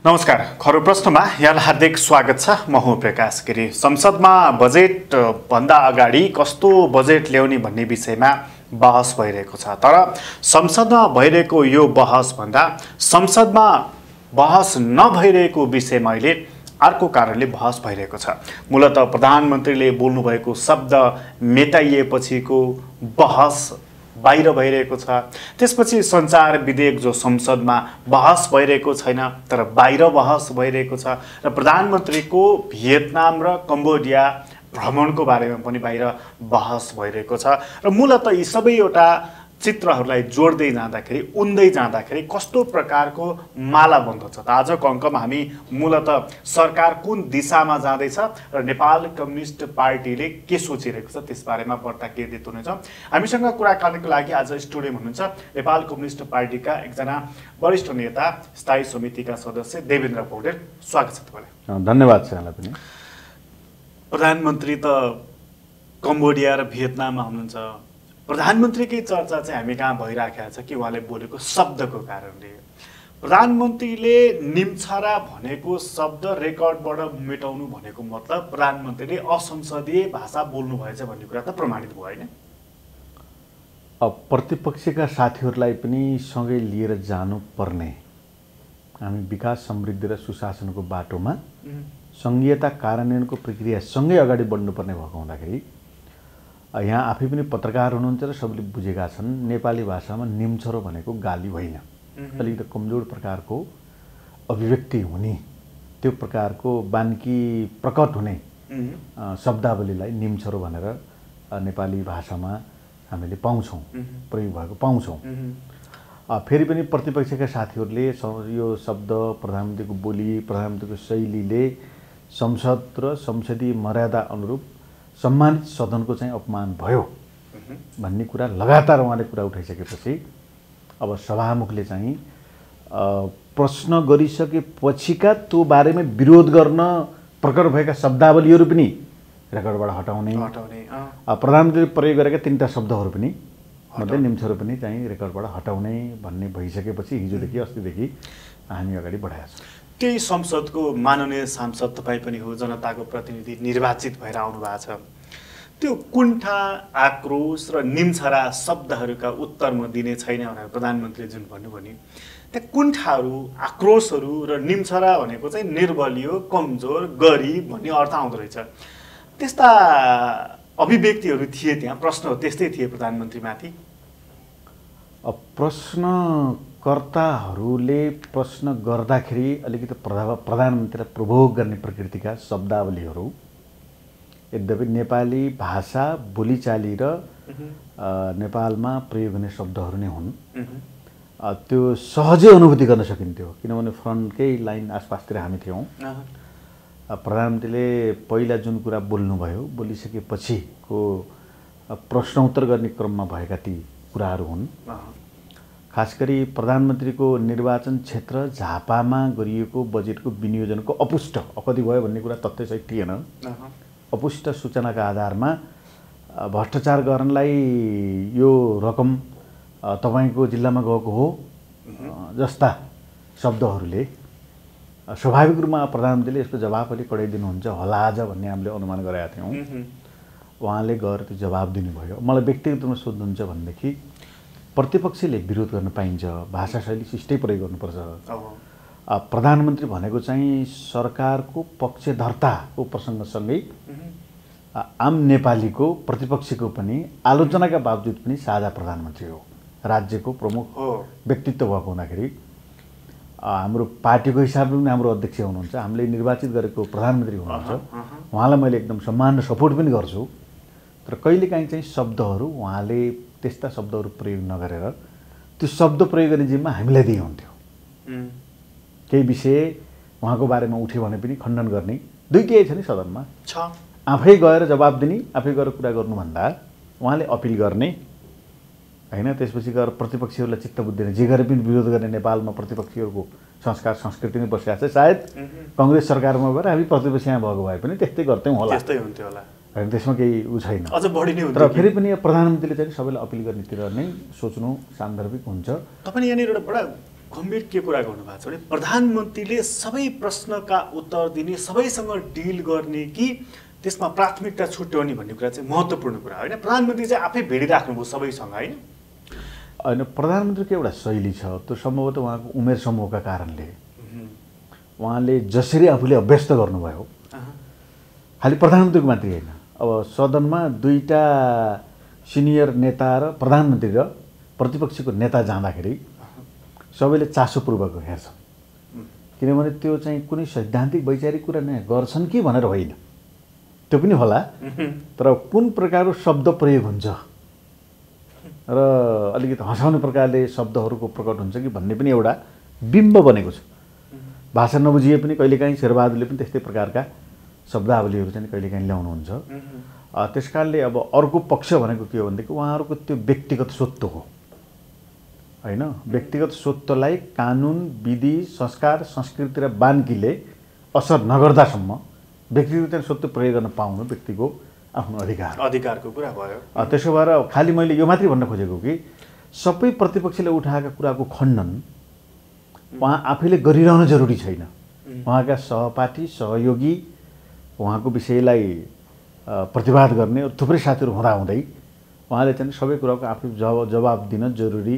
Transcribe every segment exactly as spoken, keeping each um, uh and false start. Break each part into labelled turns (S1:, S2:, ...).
S1: नमस्कार, खरो प्रश्नमा यहाँलाई हार्दिक स्वागत छ। म हुँ प्रकाश गिरी। संसदमा बजेट भन्दा अगाडि कस्तो बजेट ल्याउने भन्ने विषयमा बहस भइरहेको छ। तर संसदमा भइरहेको यो बहस भन्दा संसदमा बहस नभइरहेको विषयमा अहिले अर्को कारणले बहस भइरहेको छ। मूलत प्रधानमन्त्रीले बोल्नुभएको शब्द मेटाइएपछिको बहस बाहिर भइरहेको छ। त्यसपछि सञ्चार विधेयक जो संसदमा बहस भइरहेको छैन तर बाहिर बहस भइरहेको छ र प्रधानमन्त्रीको भियतनाम र कम्बोडिया भ्रमणको बारेमा पनि बाहिर बहस भइरहेको छ। र मूलत यी सबै एउटा चित्रहरूलाई जोड्दै जाँदाखेरि उन्दै जाँदाखेरि कस्तो प्रकारको माला बन्दछ त आजको अङ्कमा हामी मूलत सरकार कुन दिशामा जाँदैछ र नेपाल कम्युनिस्ट पार्टीले के सोचिरहेको छ त्यसबारेमा वार्ता केन्द्रित हुनेछ। हामीसँग कुराकानीको लागि आज स्टुडियोमा हुनुहुन्छ नेपाल कम्युनिस्ट पार्टीका एकजना वरिष्ठ नेता स्थायी समितिका सदस्य देवेन्द्र पौडेल। स्वागत छ तपाईँलाई।
S2: धन्यवाद छ यहाँलाई पनि।
S1: प्रधानमन्त्री त कम्बोडिया र भियतनाममा हुनुहुन्छ। प्रधानमन्त्रीकै चर्चा चाहिँ हामी कहाँ भइराखेको छ कि उहाँले बोलेको शब्दको कारणले। प्रधानमन्त्रीले निम्छारा भनेको शब्द रेकर्डबाट मेटाउनु भनेको मतलब प्रधानमन्त्रीले असंसदीय भाषा बोल्नु भएछ भन्ने कुरा त प्रमाणित भयो होइन?
S2: अब प्रतिपक्षका साथीहरूलाई पनि सँगै लिएर जानुपर्ने, हामी विकास समृद्धि र सुशासनको बाटोमा सङ्घीयता कार्यान्वयनको प्रक्रिया सँगै अगाडि बढ्नुपर्ने भएको हुँदाखेरि यहाँ आफै पनि पत्रकार हुनुहुन्छ र सबैले बुझेका छन् नेपाली भाषामा निम्छरो भनेको गाली होइन, अलिकति कमजोर प्रकारको अभिव्यक्ति हुने, त्यो प्रकारको बान्की प्रकट हुने शब्दावलीलाई निम्छरो भनेर नेपाली भाषामा हामीले पाउँछौँ, प्रयोग भएको पाउँछौँ। फेरि पनि प्रतिपक्षका साथीहरूले यो शब्द प्रधानमन्त्रीको बोली प्रधानमन्त्रीको शैलीले संसद र संसदीय मर्यादा अनुरूप सम्मानित सदनको चाहिँ अपमान भयो भन्ने कुरा लगातार उहाँले कुरा उठाइसकेपछि अब सभामुखले चाहिँ प्रश्न गरिसकेपछिका त्यो बारेमा विरोध गर्न प्रकट भएका शब्दावलीहरू पनि रेकर्डबाट हटाउने, प्रधानमन्त्रीले प्रयोग गरेका तिनवटा शब्दहरू पनि मध्ये निम्छरो पनि चाहिँ रेकर्डबाट हटाउने भन्ने भइसकेपछि हिजोदेखि अस्तिदेखि हामी अगाडि बढाएका छौँ।
S1: त्यही संसदको माननीय सांसद तपाईँ पनि हो, जनताको प्रतिनिधि निर्वाचित भएर आउनु भएको छ। त्यो कुण्ठा आक्रोश र निम्छरा शब्दहरूका उत्तर म दिने छैन भनेर प्रधानमन्त्रीले जुन भन्नुभयो नि, त्यहाँ कुण्ठाहरू आक्रोशहरू र निम्छरा भनेको चाहिँ निर्बलियो कमजोर गरिब भन्ने अर्थ आउँदो रहेछ। त्यस्ता अभिव्यक्तिहरू थिए त्यहाँ, प्रश्नहरू त्यस्तै थिए प्रधानमन्त्रीमाथि।
S2: अब प्रश्नकर्ताहरूले प्रश्न गर्दाखेरि अलिकति प्रधानमन्त्रीलाई प्रभोग गर्ने प्रकृतिका शब्दावलीहरू, यद्यपि नेपाली भाषा बोलीचाली र नेपालमा प्रयोग हुने शब्दहरू नै हुन्, त्यो सहजै अनुभूति गर्न सकिन्थ्यो। किनभने फ्रन्टकै लाइन आसपासतिर हामी थियौँ। प्रधानमन्त्रीले पहिला जुन कुरा बोल्नुभयो बोलिसकेपछिको प्रश्नोत्तर गर्ने क्रममा भएका ती कुराहरू हुन्। खास गरी प्रधानमन्त्रीको निर्वाचन क्षेत्र झापामा गरिएको बजेटको विनियोजनको अपुष्ट अकति भयो भन्ने कुरा तथ्य सहित थिएन। अपुष्ट सूचनाका आधारमा भ्रष्टाचार गर्नलाई यो रकम तपाईँको जिल्लामा गएको हो जस्ता शब्दहरूले स्वाभाविक रूपमा प्रधानमन्त्रीले यसको जवाब अलि कडाइदिनुहुन्छ होला आज भन्ने हामीले अनुमान गरेका थियौँ। उहाँले गएर त्यो जवाब दिनुभयो। मलाई व्यक्तिगत रूपमा सोध्नुहुन्छ भनेदेखि प्रतिपक्षले विरोध गर्न पाइन्छ, भाषा शैली सिष्टै प्रयोग गर्नुपर्छ। प्रधानमन्त्री भनेको चाहिँ सरकारको पक्षधर्ताको प्रसङ्गसँगै आम नेपालीको प्रतिपक्षको पनि आलोचनाका बावजुद पनि साझा प्रधानमन्त्री हो, राज्यको प्रमुख व्यक्तित्व भएको हुँदाखेरि हाम्रो पार्टीको हिसाबले पनि हाम्रो अध्यक्ष हुनुहुन्छ, हामीले निर्वाचित गरेको प्रधानमन्त्री हुनुहुन्छ। उहाँलाई मैले एकदम सम्मान र सपोर्ट पनि गर्छु। तर कहिलेकाहीँ चाहिँ शब्दहरू उहाँले त्यस्ता शब्दहरू प्रयोग नगरेर त्यो शब्द प्रयोग गर्ने जिम्मा हामीलाई दिए हुन्थ्यो। केही विषय उहाँको बारेमा उठ्यो भने पनि खण्डन गर्ने दुईटै छ नि सदनमा छ। आफै गएर जवाब दिने, आफै गएर कुरा गर्नुभन्दा उहाँले अपिल गर्ने होइन, त्यसपछि गएर प्रतिपक्षीहरूलाई चित्त बुझ्दैन। जे गरे पनि विरोध गर्ने नेपालमा प्रतिपक्षीहरूको संस्कार संस्कृति नै बसिरहेको छ। सायद कङ्ग्रेस सरकारमा गएर हामी प्रतिपक्षमा भएको भए पनि त्यस्तै गर्थ्यौँ होला,
S1: त्यस्तै हुन्थ्यो होला,
S2: होइन त्यसमा केही उ छैन।
S1: अझ बढी नै हुन्छ।
S2: तर फेरि पनि प्रधानमन्त्रीले चाहिँ सबैलाई अपिल गर्नेतिर नै सोच्नु सान्दर्भिक हुन्छ।
S1: तपाईँ यहाँनिर एउटा बडा गम्भीर के कुरा गर्नुभएको छ भने प्रधानमन्त्रीले सबै प्रश्नका उत्तर दिने, सबैसँग डिल गर्ने कि त्यसमा प्राथमिकता छुट्याउने भन्ने कुरा चाहिँ महत्त्वपूर्ण कुरा होइन। प्रधानमन्त्री चाहिँ आफै भिडिराख्नुभयो सबैसँग होइन।
S2: होइन, प्रधानमन्त्रीको एउटा शैली छ, त्यो सम्भवतः उहाँको उमेर समूहका कारणले उहाँले जसरी आफूले अभ्यस्त गर्नुभयो, खालि प्रधानमन्त्रीको मात्रै होइन, अब सदनमा दुईटा सिनियर नेता र प्रधानमन्त्री र प्रतिपक्षको नेता जाँदाखेरि सबैले चासोपूर्वक हेर्छन्, किनभने त्यो चाहिँ कुनै सैद्धान्तिक वैचारिक कुरा नै गर्छन् कि भनेर होइन, त्यो पनि होला, तर कुन प्रकारको शब्द प्रयोग हुन्छ र अलिकति हँसाउने प्रकारले शब्दहरूको प्रकट हुन्छ कि भन्ने पनि एउटा बिम्ब बनेको छ। भाषा नबुझिए पनि कहिलेकाहीँ शेरबहादुरले पनि त्यस्तै प्रकारका शब्दावलीहरू चाहिँ कहिलेकाहीँ ल्याउनुहुन्छ। त्यस कारणले अब अर्को पक्ष भनेको के हो भनेदेखि उहाँहरूको त्यो व्यक्तिगत स्वत्व हो होइन। व्यक्तिगत स्वत्वलाई कानुन, विधि, संस्कार, संस्कृति र बान्कीले असर नगर्दासम्म व्यक्तिगत स्वत्व प्रयोग गर्न पाउनु व्यक्तिको आफ्नो अधिकार
S1: अधिकारको कुरा भयो।
S2: त्यसो भएर खालि मैले यो मात्रै भन्न खोजेको कि सबै प्रतिपक्षले उठाएका कुराको खण्डन उहाँ आफैले गरिरहनु जरुरी छैन। उहाँका सहपाठी, सहयोगी उहाँको विषयलाई प्रतिवाद गर्ने थुप्रै साथीहरू हुँदाहुँदै उहाँले चाहिँ सबै कुराको आफै जवाब जवाब दिन जरुरी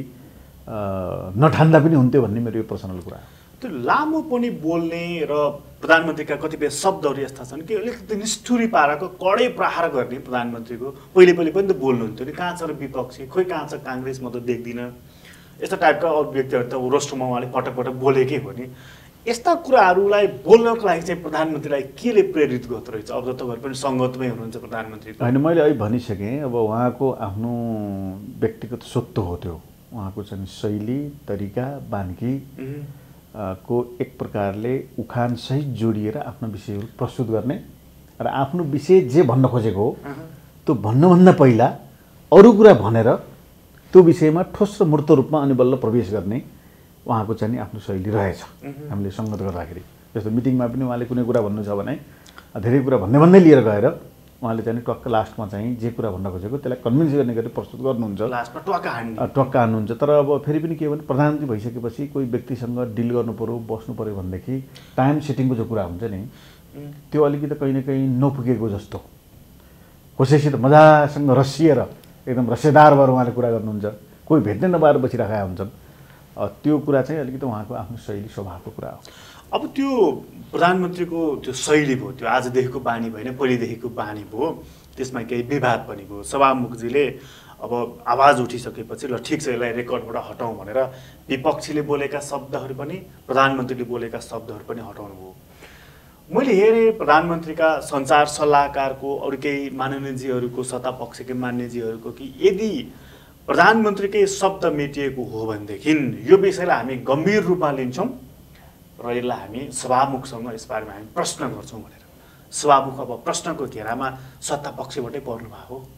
S2: नठान्दा पनि हुन्थ्यो भन्ने मेरो यो पर्सनल कुरा हो।
S1: त्यो लामो पनि बोल्ने र प्रधानमन्त्रीका कतिपय शब्दहरू यस्ता छन् कि अलिकति निष्ठुरी पाराको कडै प्रहार गर्ने प्रधानमन्त्रीको पहिले पहिले पनि त बोल्नुहुन्थ्यो नि, कहाँ छ र विपक्षी, खोइ कहाँ छ काङ्ग्रेस, म त देख्दिनँ, यस्ता टाइपका अभिव्यक्तिहरू त रोस्टरमा उहाँले पटक पटक बोलेकै हो नि। यस्ता कुराहरूलाई बोल्नको लागि चाहिँ प्रधानमन्त्रीलाई केले प्रेरित गर्दो रहेछ? अब त तपाईँहरू पनि सङ्गतमै हुनुहुन्छ प्रधानमन्त्री।
S2: होइन, मैले अहिले भनिसकेँ, अब उहाँको आफ्नो व्यक्तिगत स्वत्व हो त्यो, उहाँको चाहिँ शैली, तरिका, बान्की को एक प्रकारले उखानसहित जोडिएर आफ्नो विषयहरू प्रस्तुत गर्ने र आफ्नो विषय जे भन्न खोजेको हो त्यो भन्नुभन्दा पहिला अरू कुरा भनेर त्यो विषयमा ठोस र मूर्त रूपमा अनि बल्ल प्रवेश गर्ने उहाँको चाहिँ आफ्नो शैली रहेछ। हामीले सङ्गत गर्दाखेरि जस्तो मिटिङमा पनि उहाँले कुनै कुरा भन्नु छ भने धेरै कुरा भन्दै भन्दै लिएर गएर उहाँले चाहिँ टक्क लास्टमा चाहिँ जे कुरा भन्न खोजेको त्यसलाई कन्भिन्स गर्ने गरी प्रस्तुत गर्नुहुन्छ,
S1: लास्टमा टक्का हान्ने
S2: टक्का हान्नुहुन्छ। तर अब फेरि पनि के भने प्रधानमन्त्री भइसकेपछि कोही व्यक्तिसँग डिल गर्नु पऱ्यो, बस्नु पऱ्यो भनेदेखि टाइम सेटिङको जो कुरा हुन्छ नि त्यो अलिकति कहीँ न कहीँ नपुगेको जस्तो, कसैसित मजासँग रसिएर एकदम रसेदार भएर उहाँले कुरा गर्नुहुन्छ, कोही भेट्नै नपाएर बसिराखेका हुन्छन्, त्यो कुरा चाहिँ अलिकति उहाँको आफ्नो शैली स्वभावको कुरा हो।
S1: अब त्यो प्रधानमन्त्रीको त्यो शैली भयो, त्यो आजदेखिको बानी भएन, पहिलेदेखिको बानी भयो, त्यसमा केही विवाद पनि भयो। सभामुखजीले अब आवाज उठिसकेपछि ल ठिक छ यसलाई रेकर्डबाट हटाउँ भनेर विपक्षीले बोलेका शब्दहरू पनि प्रधानमन्त्रीले बोलेका शब्दहरू पनि हटाउनु भयो। मैले हेरेँ प्रधानमन्त्रीका सञ्चार सल्लाहकारको अरू केही माननीयजीहरूको सत्ता पक्षकै मान्यजीहरूको कि यदि प्रधानमन्त्रीकै शब्द मेटिएको हो भनेदेखि यो विषयलाई हामी गम्भीर रूपमा लिन्छौँ र यसलाई हामी सभामुखसँग यसबारेमा हामी प्रश्न गर्छौँ भनेर। सभामुख अब प्रश्नको घेरामा सत्ता पक्षबाटै पर्नु भएको हो।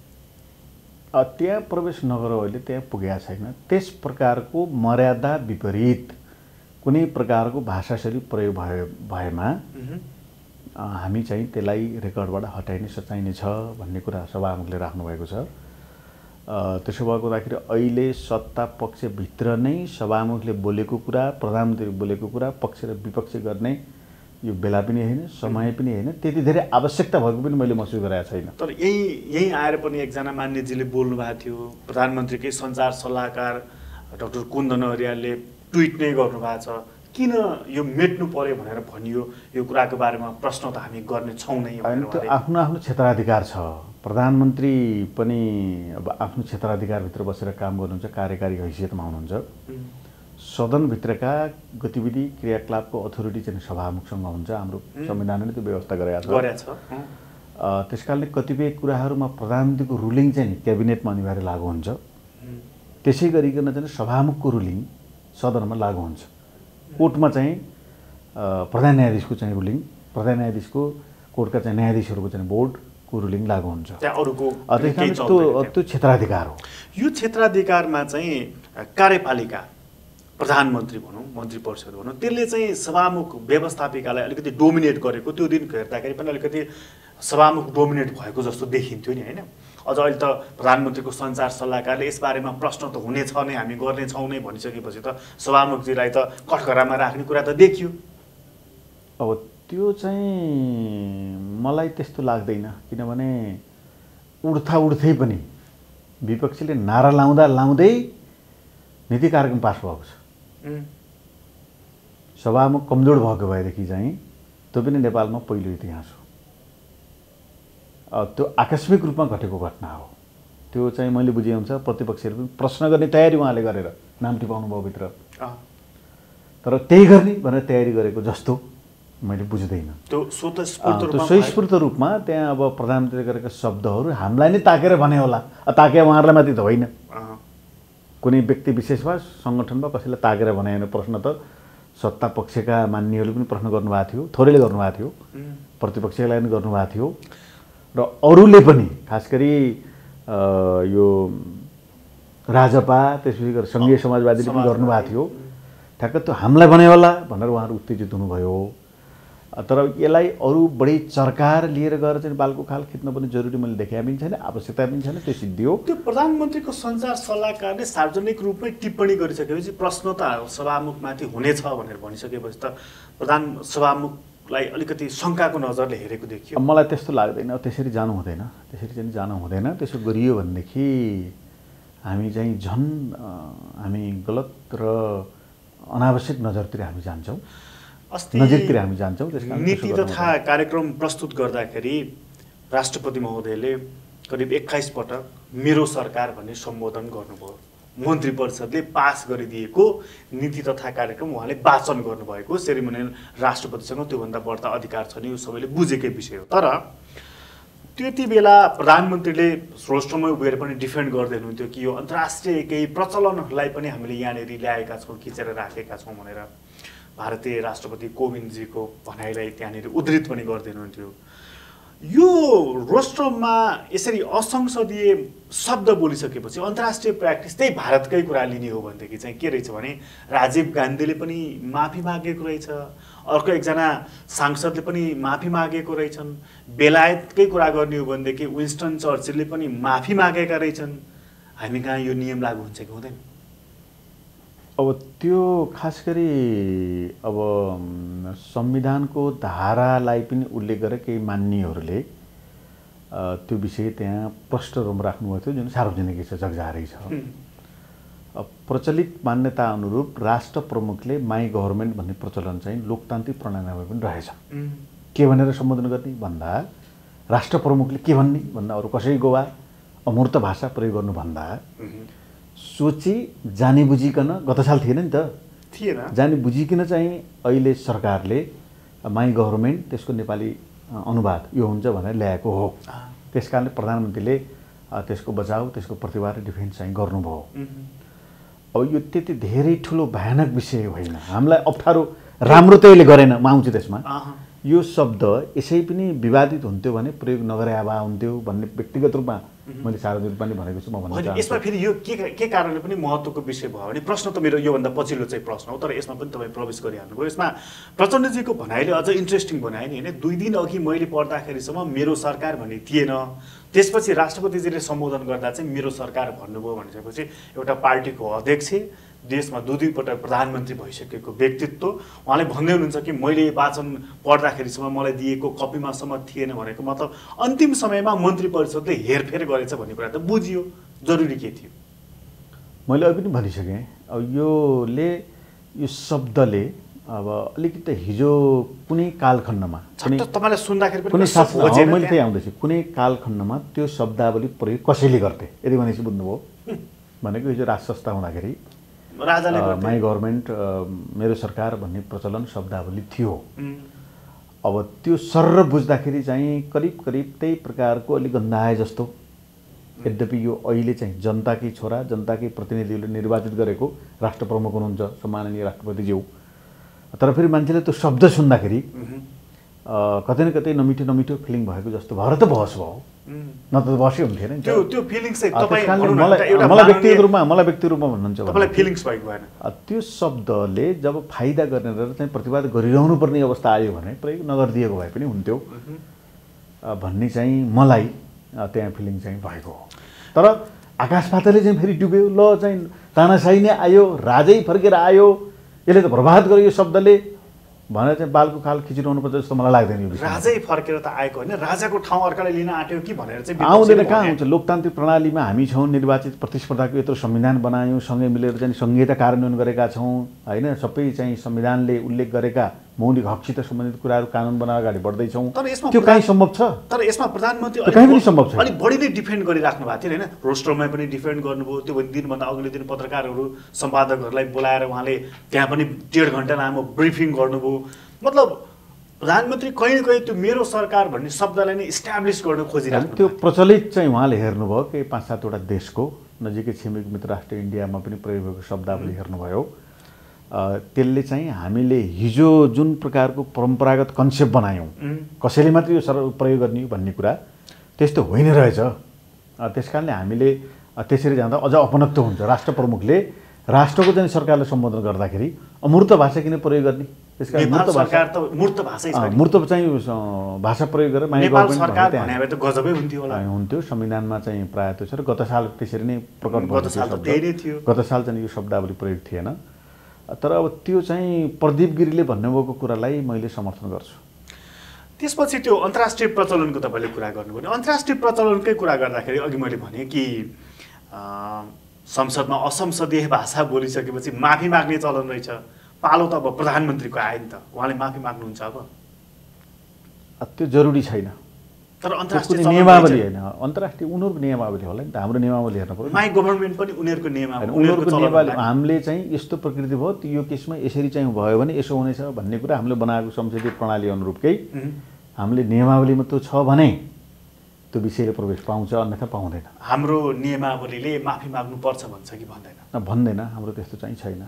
S2: त्यहाँ प्रवेश नगर अहिले त्यहाँ पुगेका छैन। त्यस प्रकारको मर्यादा विपरीत कुनै प्रकारको भाषाशैली प्रयोग भए भएमा हामी चाहिँ त्यसलाई रेकर्डबाट हटाइने सचाइने छ भन्ने कुरा सभामुखले राख्नुभएको छ। त्यसो भएको हुँदाखेरि अहिले सत्ता पक्षभित्र नै सभामुखले बोलेको कुरा, प्रधानमन्त्रीले बोलेको कुरा पक्ष र विपक्ष गर्ने यो बेला पनि होइन, समय पनि होइन, त्यति धेरै आवश्यकता भएको पनि मैले महसुस गरेको छैन।
S1: तर यही यही आएर पनि एकजना मान्यजीले बोल्नु भएको थियो, प्रधानमन्त्रीकै सञ्चार सल्लाहकार डाक्टर कुन्दन अर्यालले ट्विट नै गर्नुभएको छ, किन यो मेट्नु पर्यो भनेर भनियो, यो कुराको बारेमा प्रश्न त हामी गर्ने छौँ नै।
S2: त्यो आफ्नो आफ्नो क्षेत्राधिकार छ। प्रधानमन्त्री पनि अब आफ्नो क्षेत्राधिकारभित्र बसेर काम गर्नुहुन्छ, कार्यकारी हैसियतमा हुनुहुन्छ। सदनभित्रका गतिविधि क्रियाकलापको अथोरिटी चाहिँ सभामुखसँग हुन्छ। हाम्रो संविधानले त्यो व्यवस्था गरेको छ। त्यस कारणले कतिपय कुराहरूमा प्रधानमन्त्रीको रुलिङ चाहिँ क्याबिनेटमा अनिवार्य लागू हुन्छ, त्यसै गरिकन चाहिँ सभामुखको रुलिङ सदनमा लागू हुन्छ। कोर्टमा चाहिँ प्रधान न्यायाधीशको चाहिँ रुलिङ, प्रधान न्यायाधीशको कोर्टका चाहिँ न्यायाधीशहरूको चाहिँ बोर्डको रुलिङ लागू हुन्छ।
S1: त्यहाँ अरूको
S2: त्यो त्यो क्षेत्राधिकार हो।
S1: यो क्षेत्राधिकारमा चाहिँ कार्यपालिका प्रधानमन्त्री भनौँ, मन्त्री परिषद भनौँ, त्यसले चाहिँ सभामुख व्यवस्थापिकालाई अलिकति डोमिनेट गरेको त्यो दिन हेर्दाखेरि पनि अलिकति सभामुख डोमिनेट भएको जस्तो देखिन्थ्यो नि होइन। अझ अहिले त प्रधानमन्त्रीको सञ्चार सल्लाहकारले यसबारेमा प्रश्न त हुनेछ नै, हामी गर्नेछौँ नै भनिसकेपछि त सभामुखजीलाई त कठघरामा राख्ने कुरा त देखियो।
S2: अब त्यो चाहिँ मलाई त्यस्तो लाग्दैन, किनभने उड्था उड्थै पनि विपक्षीले नारा लाउँदा लाउँदै नीति कार्यक्रम पास भएको छ। सभामुख कमजोर भएको भएदेखि चाहिँ त्यो पनि नेपालमा पहिलो इतिहास हो। त्यो आकस्मिक रूपमा घटेको घटना हो। त्यो चाहिँ मैले बुझेअनुसार प्रतिपक्षले पनि प्रश्न गर्ने तयारी उहाँले गरेर नाम टिपाउनु भयो भित्र, तर त्यही गर्ने भनेर तयारी गरेको जस्तो मैले बुझ्दैन।
S1: त्यो
S2: स्वतस्फूर्त रूपमा त्यहाँ अब प्रधानमन्त्रीले गरेका शब्दहरू हामीलाई नै ताकेर भने होला, ताके उहाँहरूलाई माथि त होइन, कुनै व्यक्ति विशेष वा सङ्गठनमा कसैलाई ताकेर भने होइन। प्रश्न त सत्ता पक्षका मान्यहरूले पनि प्रश्न गर्नुभएको थियो, थोरैले गर्नुभएको थियो, प्रतिपक्षलाई पनि गर्नुभएको थियो, र अरूले पनि खास गरी यो राजपा त्यसपछि गरेर सङ्घीय समाजवादीले पनि गर्नुभएको थियो। ठ्याक्क त्यो हामीलाई भने होला भनेर उहाँहरू उत्तेजित हुनुभयो। तर यसलाई अरू बढी चर्काएर लिएर गएर चाहिँ बालको खाल खिच्न पनि जरुरी मैले देखेँ पनि छैन, आवश्यकता पनि छैन। त्यो सिद्धियो।
S1: त्यो प्रधानमन्त्रीको सञ्चार सल्लाहकारले सार्वजनिक रूपमै टिप्पणी गरिसकेपछि प्रश्न त सभामुखमाथि हुनेछ भनेर भनिसकेपछि त प्रधान सभामुखलाई अलिकति शङ्काको नजरले हेरेको देखियो।
S2: मलाई त्यस्तो लाग्दैन, त्यसरी जानु हुँदैन, त्यसरी चाहिँ जानु हुँदैन। त्यसो गरियो भनेदेखि हामी चाहिँ झन् हामी गलत र अनावश्यक नजरतिर हामी जान्छौँ, नजिकतिर हामी जान्छौँ।
S1: नीति तथा कार्यक्रम प्रस्तुत गर्दाखेरि राष्ट्रपति महोदयले करिब एक्काइस पटक मेरो सरकार भन्ने सम्बोधन गर्नुभयो। मन्त्री परिषदले पास गरिदिएको नीति तथा कार्यक्रम उहाँले वाचन गर्नुभएको, सेरिमोनियल राष्ट्रपतिसँग त्योभन्दा बढ्ता अधिकार छ नि, यो सबैले बुझेकै विषय हो। तर त्यति बेला प्रधानमन्त्रीले रोस्टरमै उभिएर पनि डिफेन्ड गर्दै हुनुहुन्थ्यो कि यो अन्तर्राष्ट्रिय केही प्रचलनहरूलाई पनि हामीले यहाँनिर ल्याएका छौँ, खिचेर राखेका छौँ भनेर भारतीय राष्ट्रपति कोविन्दजीको भनाइलाई त्यहाँनिर उद्धृत पनि गर्दै हुनुहुन्थ्यो। यो रोस्टरमा यसरी असंसदीय शब्द बोलिसकेपछि अन्तर्राष्ट्रिय प्र्याक्टिस त्यही भारतकै कुरा लिने हो भनेदेखि चाहिँ के रहेछ भने राजीव गान्धीले पनि माफी मागेको रहेछ, अर्को एकजना सांसदले पनि माफी मागेको रहेछन्, बेलायतकै कुरा गर्ने हो भनेदेखि विन्स्टन चर्चिलले पनि माफी मागेका रहेछन्। हामी कहाँ यो नियम लागू हुन्छ कि हुँदैन?
S2: अब त्यो खास गरी अब संविधानको धारालाई पनि उल्लेख गरेर केही मान्यहरूले त्यो विषय त्यहाँ प्रष्ट रूपमा राख्नुभएको थियो, जुन सार्वजनिक छ, जगजाहेरै छ। प्रचलित मान्यता अनुरूप राष्ट्र प्रमुखले माई गभर्मेन्ट भन्ने प्रचलन चाहिँ लोकतान्त्रिक प्रणालीमा पनि रहेछ। के भनेर सम्बोधन गर्ने भन्दा राष्ट्र प्रमुखले के भन्ने भन्दा अरू कसैको वा अमूर्त भाषा प्रयोग गर्नुभन्दा सोची जानी बुझिकन, गत साल थिएन नि त,
S1: थिएन,
S2: जानी बुझिकन चाहिँ अहिले सरकारले माई गभर्मेन्ट त्यसको नेपाली अनुवाद यो हुन्छ भनेर ल्याएको हो। त्यस कारणले प्रधानमन्त्रीले त्यसको बचाउ, त्यसको प्रतिवाद र डिफेन्स चाहिँ गर्नुभयो। अब यो त्यति धेरै ठुलो भयानक विषय होइन, हामीलाई अप्ठ्यारो राम्रो त्यसले गरेन, म आउँछु त्यसमा। यो शब्द यसै पनि विवादित हुन्थ्यो भने प्रयोग नगरे भए हुन्थ्यो भन्ने व्यक्तिगत रूपमा मैले सार्वजनिक पनि भनेको छु। म भन्न चाहन्छु
S1: यसमा फेरि यो के के कारणले पनि महत्त्वको विषय भयो भने प्रश्न त मेरो योभन्दा पछिल्लो चाहिँ प्रश्न हो, तर यसमा पनि तपाईँ प्रवेश गरिहाल्नुभयो। यसमा प्रचण्डजीको भनाइले अझ इन्ट्रेस्टिङ बनायो नि होइन। दुई दिन अघि मैले पढ्दाखेरिसम्म मेरो सरकार भन्ने थिएन, त्यसपछि राष्ट्रपतिजीले सम्बोधन गर्दा चाहिँ मेरो सरकार भन्नुभयो भनिसकेपछि एउटा पार्टीको अध्यक्ष, देशमा दुई दुईपटक प्रधानमन्त्री भइसकेको व्यक्तित्व, उहाँले भन्दै हुनुहुन्छ कि मैले वाचन पढ्दाखेरिसम्म मलाई दिएको कपीमासम्म थिएन भनेको मतलब अन्तिम समयमा मन्त्री परिषदले हेरफेर गरेछ भन्ने कुरा त बुझियो। जरुरी के थियो?
S2: मैले अघि पनि भनिसकेँ, अब योले यो शब्दले अब अलिकति हिजो कुनै कालखण्डमा
S1: तपाईँलाई सुन्दाखेरि
S2: कुनै शासन मैले त्यही आउँदैछु, कुनै कालखण्डमा त्यो शब्दावली प्रयोग कसैले गर्थे यदि भनेपछि बुझ्नुभयो भनेको हिजो राज संस्था हुँदाखेरि
S1: राजाले
S2: माई गभर्मेन्ट मेरो सरकार भन्ने प्रचलन शब्दावली थियो। अब त्यो सर्र बुझ्दाखेरि चाहिँ करिब करिब त्यही प्रकारको अलिक गन्धाए जस्तो। यद्यपि यो अहिले चाहिँ जनताकै छोरा, जनताकै प्रतिनिधिले निर्वाचित गरेको राष्ट्र प्रमुख हुनुहुन्छ सम्माननीय राष्ट्रपतिज्यू, तर फेरि मान्छेले त्यो शब्द सुन्दाखेरि कतै न कतै नमिठो नमिठो फिलिङ भएको जस्तो भएर त बहस भयो, न त बसै हुन्थेन नि।
S1: त्यो त्यो फिलिङ चाहिँ तपाईँ
S2: मलाई मलाई व्यक्तिगत रूपमा मलाई व्यक्तिगत रूपमा भन्नुहुन्छ
S1: तपाईँलाई फिलिङ्स भएको भएन?
S2: त्यो शब्दले जब फाइदा गरेर चाहिँ प्रतिवाद गरिरहनु पर्ने अवस्था आयो भने प्रयोग नगरिदिएको भए पनि हुन्थ्यो। भन्ने चाहिँ मलाई त्यहाँ फिलिङ चाहिँ भएको हो। तर आकाशपाताले चाहिँ फेरि डुब्यो, ल चाहिँ तानाशाही नै आयो, राजै फर्केर आयो, यसले त बर्बाद गर्यो यो शब्दले भनेर चाहिँ बालको खाल खिचिरहनुपर्छ जस्तो मलाई लाग्दैन। यो
S1: राजै फर्केर त आएको होइन, राजाको ठाउँ अर्काले लिन आँट्यो कि भनेर चाहिँ
S2: आउँदैन। कहाँ हुन्छ? लोकतान्त्रिक प्रणालीमा हामी छौँ, निर्वाचित प्रतिस्पर्धाको यत्रो संविधान बनायौँ, सँगै मिलेर चाहिँ संहिता कार्यान्वयन गरेका छौँ होइन, सबै चाहिँ संविधानले उल्लेख गरेका मौलिक हकसित सम्बन्धित कुराहरू कानुन बनाएर अगाडि बढ्दैछौँ।
S1: तर यसमा
S2: त्यो कहीँ सम्भव छ?
S1: तर यसमा प्रधानमन्त्री
S2: कहीँ पनि सम्भव छ।
S1: अलिक बढी नै डिफेन्ड गरिराख्नु भएको थियो होइन, रोस्टरमा पनि डिफेन्ड गर्नुभयो। त्यो दिनभन्दा अघिल्लो दिन पत्रकारहरू सम्पादकहरूलाई बोलाएर उहाँले त्यहाँ पनि डेढ घन्टा लामो ब्रिफिङ गर्नुभयो। मतलब प्रधानमन्त्री कहीँ न कहीँ त्यो मेरो सरकार भन्ने शब्दलाई नै इस्टाब्लिस गर्न खोजिरहेको
S2: त्यो प्रचलित चाहिँ उहाँले हेर्नुभयो कि पाँच सातवटा देशको नजिकै छिमेकी मित्र राष्ट्र इन्डियामा पनि प्रयोग भएको शब्दावली हेर्नुभयो। त्यसले चाहिँ हामीले हिजो जुन प्रकारको परम्परागत कन्सेप्ट बनायौँ, कसैले मात्रै यो सर प्रयोग गर्ने भन्ने कुरा त्यस्तो होइन रहेछ। त्यस कारणले हामीले त्यसरी जाँदा अझ अपनत्व हुन्छ। राष्ट्र प्रमुखले राष्ट्रको चाहिँ सरकारलाई सम्बोधन गर्दाखेरि अमूर्त भाषा किन प्रयोग गर्ने?
S1: त्यसकारण मूर्त सरकार त मूर्त भाषै छ।
S2: मूर्त चाहिँ भाषा प्रयोग गरेर
S1: नेपाल सरकार भने भए त गजबै हुन्थ्यो होला।
S2: हुन्थ्यो, संविधानमा चाहिँ प्रायः त्यो छ र गत साल त्यसरी नै प्रकट
S1: गत साल त त्यही नै थियो।
S2: गत साल चाहिँ यो शब्दावली प्रयोग थिएन। तर अब त्यो चाहिँ प्रदीप गिरीले भन्नुभएको कुरालाई मैले समर्थन गर्छु।
S1: त्यसपछि त्यो अन्तर्राष्ट्रिय प्रचलनको तपाईँले कुरा गर्नुभयो। अन्तर्राष्ट्रिय प्रचलनकै कुरा गर्दाखेरि अघि मैले भने कि संसदमा असंसदीय भाषा बोलिसकेपछि माफी माग्ने चलन रहेछ। पालो त अब प्रधानमन्त्रीको आयो नि त, उहाँले माफी माग्नुहुन्छ अब?
S2: त्यो जरुरी छैन।
S1: तर अन्तर्राष्ट्रिय
S2: नियमावली होइन, अन्तर्राष्ट्रिय उनीहरूको नियमावली होला नि त, हाम्रो नियमावली हेर्नु पर्यो।
S1: माई गभर्मेन्ट पनि उनीहरूको नियमावली,
S2: उनीहरूको नियमावली। हामीले चाहिँ यस्तो प्रकृति भयो, यो केसमा यसरी चाहिँ भयो भने यसो हुनेछ भन्ने कुरा हामीले बनाएको संसदीय प्रणाली अनुरूपकै हामीले नियमावलीमा त्यो छ भने त्यो विषयले प्रवेश पाउँछ, अन्यथा पाउँदैन।
S1: हाम्रो नियमावलीले माफी माग्नुपर्छ भन्छ कि भन्दैन?
S2: भन्दैन, हाम्रो त्यस्तो चाहिँ छैन।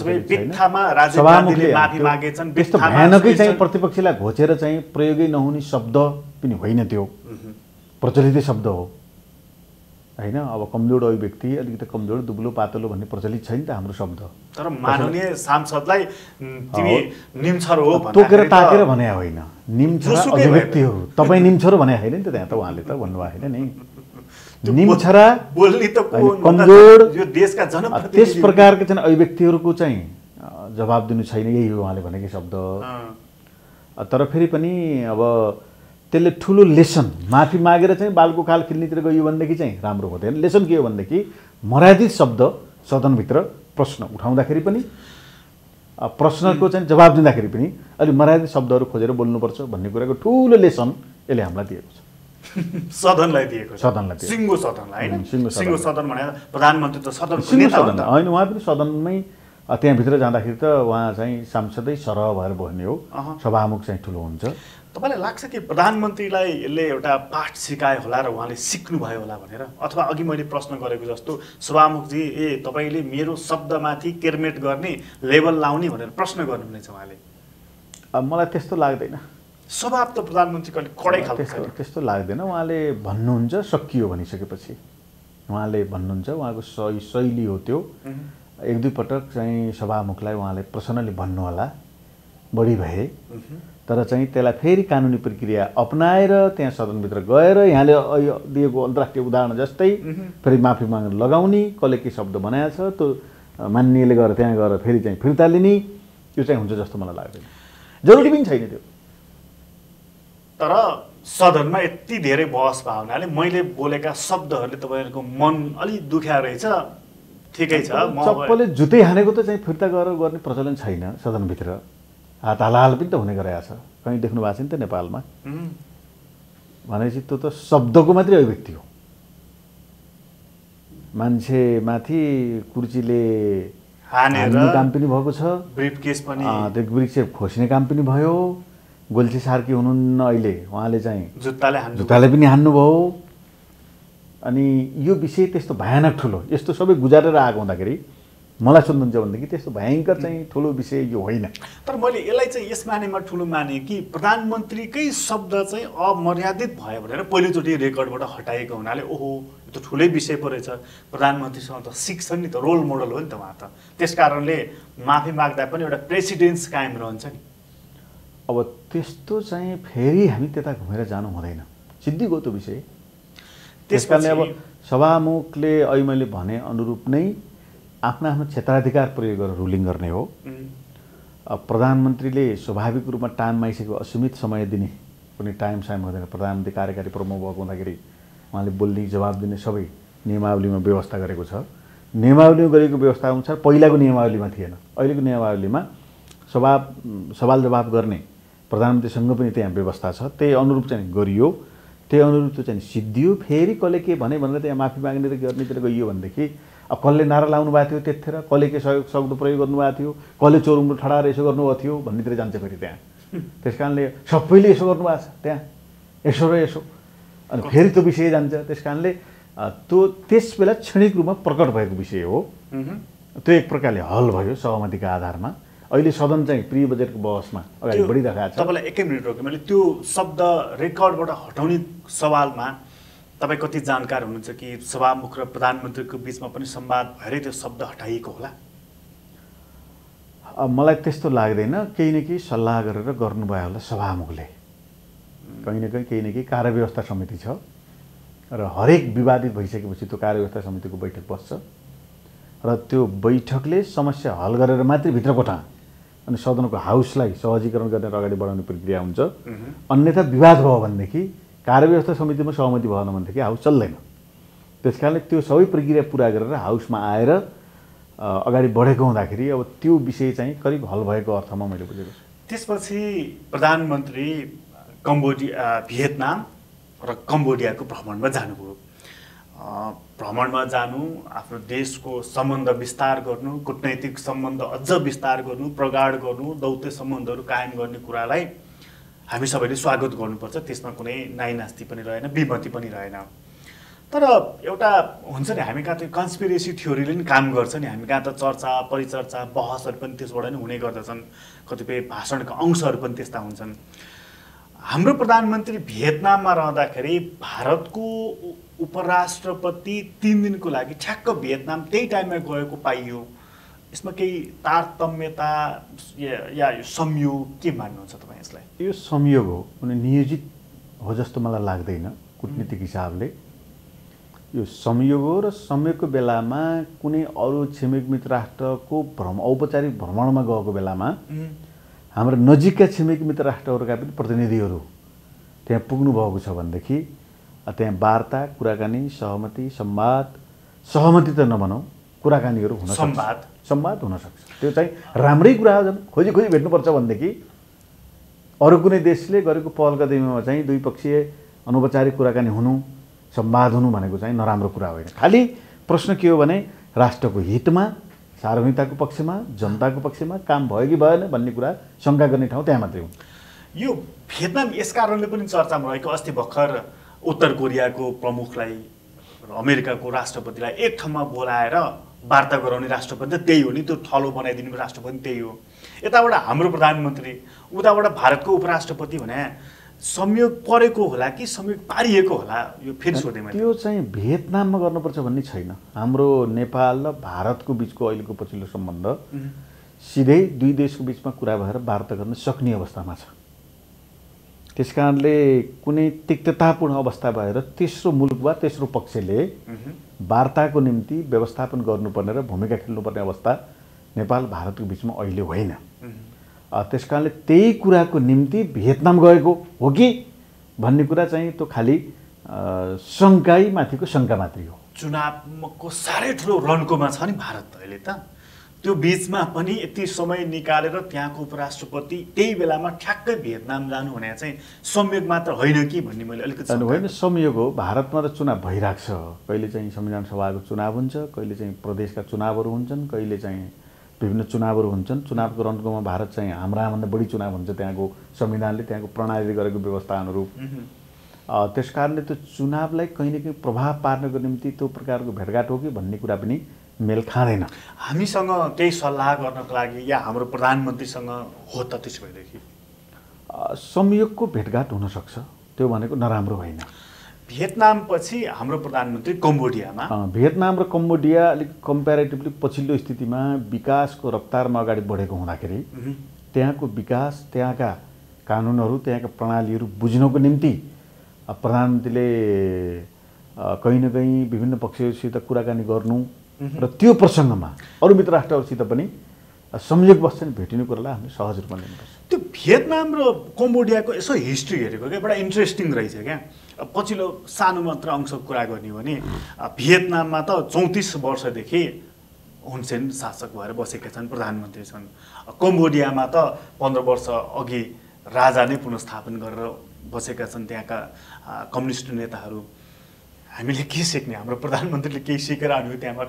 S1: त्यस्तो
S2: भयानकै चाहिँ प्रतिपक्षलाई घोचेर चाहिँ प्रयोगै नहुने शब्द पनि होइन, त्यो प्रचलितै शब्द हो होइन। अब कमजोर अभिव्यक्ति, अलिकति कमजोर, दुब्लो पातलो भन्ने प्रचलित छैन त हाम्रो शब्द।
S1: तर माननीय सांसदलाई तिमी निम्छर हो
S2: तोकेर ताकेर भने होइन, निम्छरा अभिव्यक्तिहरू तपाईँ निम्छरो भने होइन नि त, त्यहाँ त उहाँले त भन्नुभयो होइन नि। निम्छरा
S1: बोल्ने त
S2: कमजोर
S1: यो देशका जनप्रतिनिधि
S2: त्यस प्रकारका चाहिँ अभिव्यक्तिहरूको चाहिँ जवाब दिनु छैन, यही हो उहाँले भनेकै शब्द। तर फेरि पनि अब त्यसले ठुलो लेसन, माफी मागेर चाहिँ बालको खाल खेल्नेतिर गयो भनेदेखि चाहिँ राम्रो हुँदैन। लेसन के हो भनेदेखि मर्यादित शब्द सदनभित्र प्रश्न उठाउँदाखेरि पनि, प्रश्नको चाहिँ जवाब दिँदाखेरि पनि अलिक मर्यादित शब्दहरू खोजेर बोल्नुपर्छ भन्ने कुराको ठुलो लेसन यसले हामीलाई दिएको छ।
S1: सदनलाई दिएको छ।
S2: सदनलाई दिएको
S1: सिङ्गो सदनलाई होइन,
S2: सिङ्गो
S1: सिङ्गो सदन भने प्रधानमन्त्री त सदनको
S2: नेता हो नि त होइन, उहाँ पनि सदनमै त्यहाँभित्र जाँदाखेरि त उहाँ चाहिँ सांसदै सरह भएर बस्ने हो, सभामुख चाहिँ ठुलो हुन्छ।
S1: तपाईँलाई लाग्छ कि प्रधानमन्त्रीलाई यसले एउटा पाठ सिकायो होला र उहाँले सिक्नुभयो होला भनेर? अथवा अघि मैले प्रश्न गरेको जस्तो सभामुखजी ए तपाईँले मेरो शब्दमाथि केरमेट गर्ने, लेबल लाउने भनेर प्रश्न गर्नुहुनेछ उहाँले?
S2: मलाई त्यस्तो लाग्दैन।
S1: स्वभाव त प्रधानमन्त्रीको अलिक कडै खालको
S2: त्यस्तो त्यस्तो लाग्दैन। उहाँले भन्नुहुन्छ सकियो भनिसकेपछि उहाँले भन्नुहुन्छ, उहाँको सही शैली हो त्यो। एक दुई पटक चाहिँ सभामुखलाई उहाँले पर्सनली भन्नुहोला बढी भए, तर चाहिँ त्यसलाई फेरि कानुनी प्रक्रिया अपनाएर त्यहाँ सदनभित्र गएर यहाँले दिएको अन्तर्राष्ट्रिय उदाहरण जस्तै फेरि माफी माग्न लगाउने, कसले के शब्द बनाएको छ त्यो मान्यले गएर त्यहाँ गएर फेरि चाहिँ फिर्ता लिने, त्यो चाहिँ हुन्छ जस्तो मलाई लाग्दैन। जरुरी पनि छैन त्यो।
S1: तर सदनमा यति धेरै बहस भयो हुनाले मैले बोलेका शब्दहरूले तपाईँहरूको मन अलिक दुख्या रहेछ, ठिकै छ।
S2: चप्पलले जुतै हानेको त चाहिँ फिर्ता गरेर गर्ने प्रचलन छैन सदनभित्र। हात हालहाल पनि त हुने गरेको छ, कहीँ देख्नु भएको छ नि त नेपालमा। भनेपछि त्यो त शब्दको मात्रै अभिव्यक्ति हो। मान्छेमाथि कुर्चीले हान्ने काम पनि भएको छ,
S1: ब्रिफकेस पनि,
S2: त्यो ब्रिफकेस खोस्ने काम पनि भयो। गोल्छे सार्की हुनुहुन्न अहिले, उहाँले चाहिँ
S1: जुत्ताले हान्नु
S2: जुत्ताले पनि हान्नुभयो। अनि यो विषय त्यस्तो भयानक ठुलो, यस्तो सबै गुजारेर आएको हुँदाखेरि मलाई सोध्नुहुन्छ भनेदेखि त्यस्तो भयङ्कर चाहिँ ठुलो विषय यो होइन।
S1: तर मैले यसलाई चाहिँ यस मानेमा ठुलो माने कि प्रधानमन्त्रीकै शब्द चाहिँ अमर्यादित भयो भनेर पहिलोचोटि रेकर्डबाट हटाएको हुनाले ओहो यो त ठुलै विषय पो रहेछ, प्रधानमन्त्रीसँग त सिक्छन् नि त, रोल मोडल हो नि त उहाँ त। त्यस कारणले माफी माग्दा पनि एउटा प्रेसिडेन्स कायम रहन्छ नि।
S2: अब त्यस्तो चाहिँ फेरि हामी त्यता घुमेर जानु हुँदैन। सिद्धिको त्यो विषय।
S1: त्यस
S2: कारणले अब सभामुखले अहिले मैले भने अनुरूप नै आफ्ना आफ्नो क्षेत्राधिकार प्रयोग गरेर रुलिङ गर्ने हो। प्रधानमन्त्रीले स्वाभाविक रूपमा टाइममा आइसकेको असीमित समय दिने कुनै टाइम साइम हुँदैन। प्रधानमन्त्री कार्यकारी प्रमुख भएको हुँदाखेरि उहाँले बोल्ने जवाब दिने सबै नियमावलीमा व्यवस्था गरेको छ। नियमावलीमा गरेको व्यवस्था अनुसार पहिलाको नियमावलीमा थिएन। अहिलेको नियमावलीमा सभा सवाल जवाब गर्ने प्रधानमन्त्रीसँग पनि त्यहाँ व्यवस्था छ। त्यही अनुरूप चाहिँ गरियो, त्यही अनुरूप त्यो चाहिँ सिद्धियो। फेरि कसले के भने भनेर त्यहाँ माफी माग्ने र गर्नेतिर गइयो भनेदेखि अब कसले नारा लाउनु भएको थियो त्यतिखेर, कसले के सहयोग शब्द प्रयोग गर्नुभएको थियो, कसले चोरुम्रो ठडाएर यसो गर्नुभएको थियो भन्नेतिर जान्छ फेरि त्यहाँ। त्यस कारणले सबैले यसो गर्नुभएको छ त्यहाँ, यसो र यसो, अनि फेरि त्यो विषय जान्छ। त्यस कारणले त्यो त्यस बेला क्षणिक रूपमा प्रकट भएको विषय हो। त्यो एक प्रकारले हल भयो सहमतिका आधारमा। अहिले सदन चाहिँ प्री बजेटको बहसमा अगाडि बढिरहेको छ।
S1: तपाईँलाई एकै मिनट रोकेँ मैले। त्यो शब्द रेकर्डबाट हटाउने सवालमा तपाईँ कति जानकार हुनुहुन्छ कि सभामुख र प्रधानमन्त्रीको बिचमा पनि संवाद भएरै त्यो शब्द हटाइएको होला?
S2: मलाई त्यस्तो लाग्दैन। केही न केही सल्लाह गरेर गर्नुभयो होला सभामुखले। कहीँ न कहीँ केही न केही कार्यव्यवस्था समिति छ र हरेक विवादित भइसकेपछि त्यो कार्यव्यवस्था समितिको बैठक बस्छ र त्यो बैठकले समस्या हल गरेर मात्रै भित्र कोठा अनि सदनको हाउसलाई सहजीकरण गरेर अगाडि बढाउने प्रक्रिया हुन्छ। अन्यथा विवाद भयो भनेदेखि, कार्यव्यवस्था समितिमा सहमति भएन भनेदेखि हाउस चल्दैन। त्यस कारणले त्यो सबै प्रक्रिया पुरा गरेर हाउसमा आएर अगाडि बढेको हुँदाखेरि अब त्यो विषय चाहिँ करिब हल भएको अर्थमा मैले बुझेको छु।
S1: त्यसपछि प्रधानमन्त्री कम्बोडिया, भियतनाम र कम्बोडियाको भ्रमणमा जानुभयो। भ्रमणमा जानु, आफ्नो देशको सम्बन्ध विस्तार गर्नु, कूटनैतिक सम्बन्ध अझ विस्तार गर्नु, प्रगाढ गर्नु, दौत्य सम्बन्धहरू कायम गर्ने कुरालाई हामी सबैले स्वागत गर्नुपर्छ। त्यसमा कुनै नाइनास्ती पनि रहेन, विमति पनि रहेन। तर एउटा हुन्छ नि, हामी कहाँ त कन्स्पिरेसी थ्योरीले नि काम गर्छ नि। हामी कहाँ त चर्चा परिचर्चा बहसहरू पनि त्यसबाट नै हुने गर्दछन्। कतिपय भाषणका अंशहरू पनि त्यस्ता हुन्छन्। हाम्रो प्रधानमन्त्री भियतनाममा रहँदाखेरि भारतको उपराष्ट्रपति तीन दिनको लागि ठ्याक्क भियतनाम त्यही टाइममा गएको पाइयो। यसमा केही तारतम्यता या यो संयोग के मान्नुहुन्छ तपाईँ यसलाई?
S2: यो संयोग हो, कुनै नियोजित हो जस्तो मलाई लाग्दैन कूटनीतिक हिसाबले। यो संयोग हो र संयोगको बेलामा कुनै अरू छिमेक मित्र राष्ट्रको भ्रम औपचारिक भ्रमणमा गएको बेलामा हाम्रो नजिकका छिमेकी मित्र राष्ट्रहरूका पनि प्रतिनिधिहरू त्यहाँ पुग्नु भएको छ भनेदेखि त्यहाँ वार्ता, कुराकानी, सहमति, संवाद, सहमति त नभनौँ, कुराकानीहरू हुन सक्छ,
S1: संवाद
S2: संवाद हुन सक्छ। त्यो चाहिँ राम्रै कुरा हो। झन् खोजी खोजी भेट्नुपर्छ भनेदेखि अरू कुनै देशले गरेको पहल कदमीमा चाहिँ द्विपक्षीय अनौपचारिक कुराकानी हुनु, संवाद हुनु भनेको चाहिँ नराम्रो कुरा होइन। खालि प्रश्न के हो भने राष्ट्रको हितमा, सार्वभौमिकताको पक्षमा, जनताको पक्षमा काम भयो कि भएन भन्ने कुरा शङ्का गर्ने ठाउँ त्यहाँ मात्रै हो।
S1: यो भियतनाम यस कारणले पनि चर्चामा रहेको, अस्ति भर्खर उत्तर कोरियाको प्रमुखलाई र अमेरिकाको राष्ट्रपतिलाई एक ठाउँमा बोलाएर वार्ता गराउने राष्ट्रपति त्यही हो नि, त्यो थलो बनाइदिने राष्ट्रपति त्यही हो। यताबाट हाम्रो प्रधानमन्त्री, उताबाट भारतको उपराष्ट्रपति भने संयोग परेको होला कि संयोग पारिएको होला? यो फेरि सोधेँ मैले।
S2: त्यो चाहिँ भियतनाममा गर्नुपर्छ भन्ने छैन। हाम्रो नेपाल र भारतको बिचको अहिलेको पछिल्लो सम्बन्ध सिधै दुई देशको बिचमा कुरा भएर वार्ता गर्न सक्ने अवस्थामा छ। त्यस कारणले कुनै तिक्ततापूर्ण अवस्था भएर तेस्रो मुलुक वा तेस्रो पक्षले वार्ताको निम्ति व्यवस्थापन गर्नुपर्ने र भूमिका खेल्नुपर्ने अवस्था नेपाल भारतको बिचमा अहिले होइन। त्यस कारणले त्यही कुराको निम्ति भियतनाम गएको हो कि भन्ने कुरा चाहिँ त्यो खालि शङ्कै माथिको शङ्का मात्रै हो।
S1: चुनावको साह्रै ठुलो रन्कोमा छ नि भारत अहिले त। त्यो बिचमा पनि यति समय निकालेर त्यहाँको उपराष्ट्रपति त्यही बेलामा ठ्याक्कै भियतनाम जानु भने चाहिँ संयोग मात्र होइन कि भन्ने मैले अलिकति
S2: होइन, संयोग हो। भारतमा त चुनाव भइरहेको छ। कहिले चाहिँ संविधान सभाको चुनाव हुन्छ, कहिले चाहिँ प्रदेशका चुनावहरू हुन्छन्, कहिले चाहिँ विभिन्न चुनावहरू हुन्छन्। चुनावको रन्कोमा भारत चाहिँ हाम्राभन्दा बढी चुनाव हुन्छ त्यहाँको संविधानले, त्यहाँको प्रणालीले गरेको व्यवस्था अनुरूप। त्यस कारणले त्यो चुनावलाई कहीँ न कहीँ प्रभाव पार्नको निम्ति त्यो प्रकारको भेटघाट हो कि भन्ने कुरा पनि मेल खाँदैन।
S1: हामीसँग केही सल्लाह गर्नको लागि या हाम्रो प्रधानमन्त्रीसँग हो त? त्यसो भएदेखि
S2: संयोगको भेटघाट हुनसक्छ, त्यो भनेको नराम्रो होइन।
S1: भियतनाम पछि हाम्रो प्रधानमन्त्री कम्बोडियामा।
S2: भियतनाम र कम्बोडिया अलिक कम्पेरिटिभली पछिल्लो स्थितिमा विकासको रफ्तारमा अगाडि बढेको हुँदाखेरि त्यहाँको विकास, त्यहाँका कानुनहरू, त्यहाँका प्रणालीहरू बुझ्नको निम्ति प्रधानमन्त्रीले कहीँ न कहीँ विभिन्न पक्षहरूसित कुराकानी गर्नु र त्यो प्रसङ्गमा अरू मित्र राष्ट्रहरूसित पनि संयोगवश चाहिँ भेटिने कुरालाई हामीले सहज रूपमा लिनुपर्छ।
S1: त्यो भियतनाम र कम्बोडियाको यसो हिस्ट्री हेरेको क्या बडा इन्ट्रेस्टिङ रहेछ क्या। पछिल्लो सानो मात्र अंशको कुरा गर्ने हो भने भियतनाममा त चौतिस वर्षदेखि हुनसेन शासक भएर बसेका छन्, प्रधानमन्त्री छन्। कम्बोडियामा त पन्ध्र वर्ष अघि राजा नै पुनर्स्थापन गरेर बसेका छन् त्यहाँका कम्युनिस्ट नेताहरू। हामीले के सिक्ने? हाम्रो प्रधानमन्त्रीले केही सिकेर आउनु त्यहाँबाट?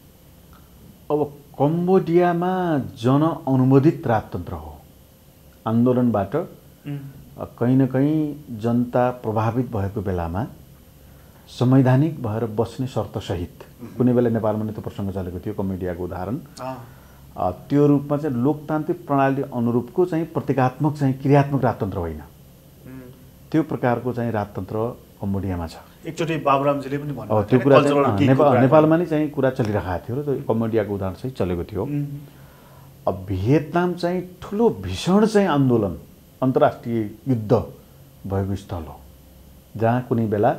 S2: अब कम्बोडियामा जनअनुमोदित राजतन्त्र हो। आन्दोलनबाट कहीँ न कहीँ जनता प्रभावित भएको बेलामा संवैधानिक भएर बस्ने शर्तसहित कुनै बेला नेपालमा नै त्यो प्रसङ्ग चलेको थियो, कम्बोडियाको उदाहरण। त्यो रूपमा चाहिँ लोकतान्त्रिक प्रणाली अनुरूपको चाहिँ प्रतीकात्मक चाहिँ क्रियात्मक राजतन्त्र होइन, त्यो प्रकारको चाहिँ राजतन्त्र कम्बोडियामा छ।
S1: एकचोटि बाबुरामजीले पनि भन्नु
S2: अब त्यो कुरा नेपाल नेपालमा नै चाहिँ कुरा चलिरहेको थियो र त्यो कम्बोडियाको उदाहरण चाहिँ चलेको थियो। अब भियतनाम चाहिँ ठुलो भीषण चाहिँ आन्दोलन अन्तर्राष्ट्रिय युद्ध भएको स्थल हो, जहाँ कुनै बेला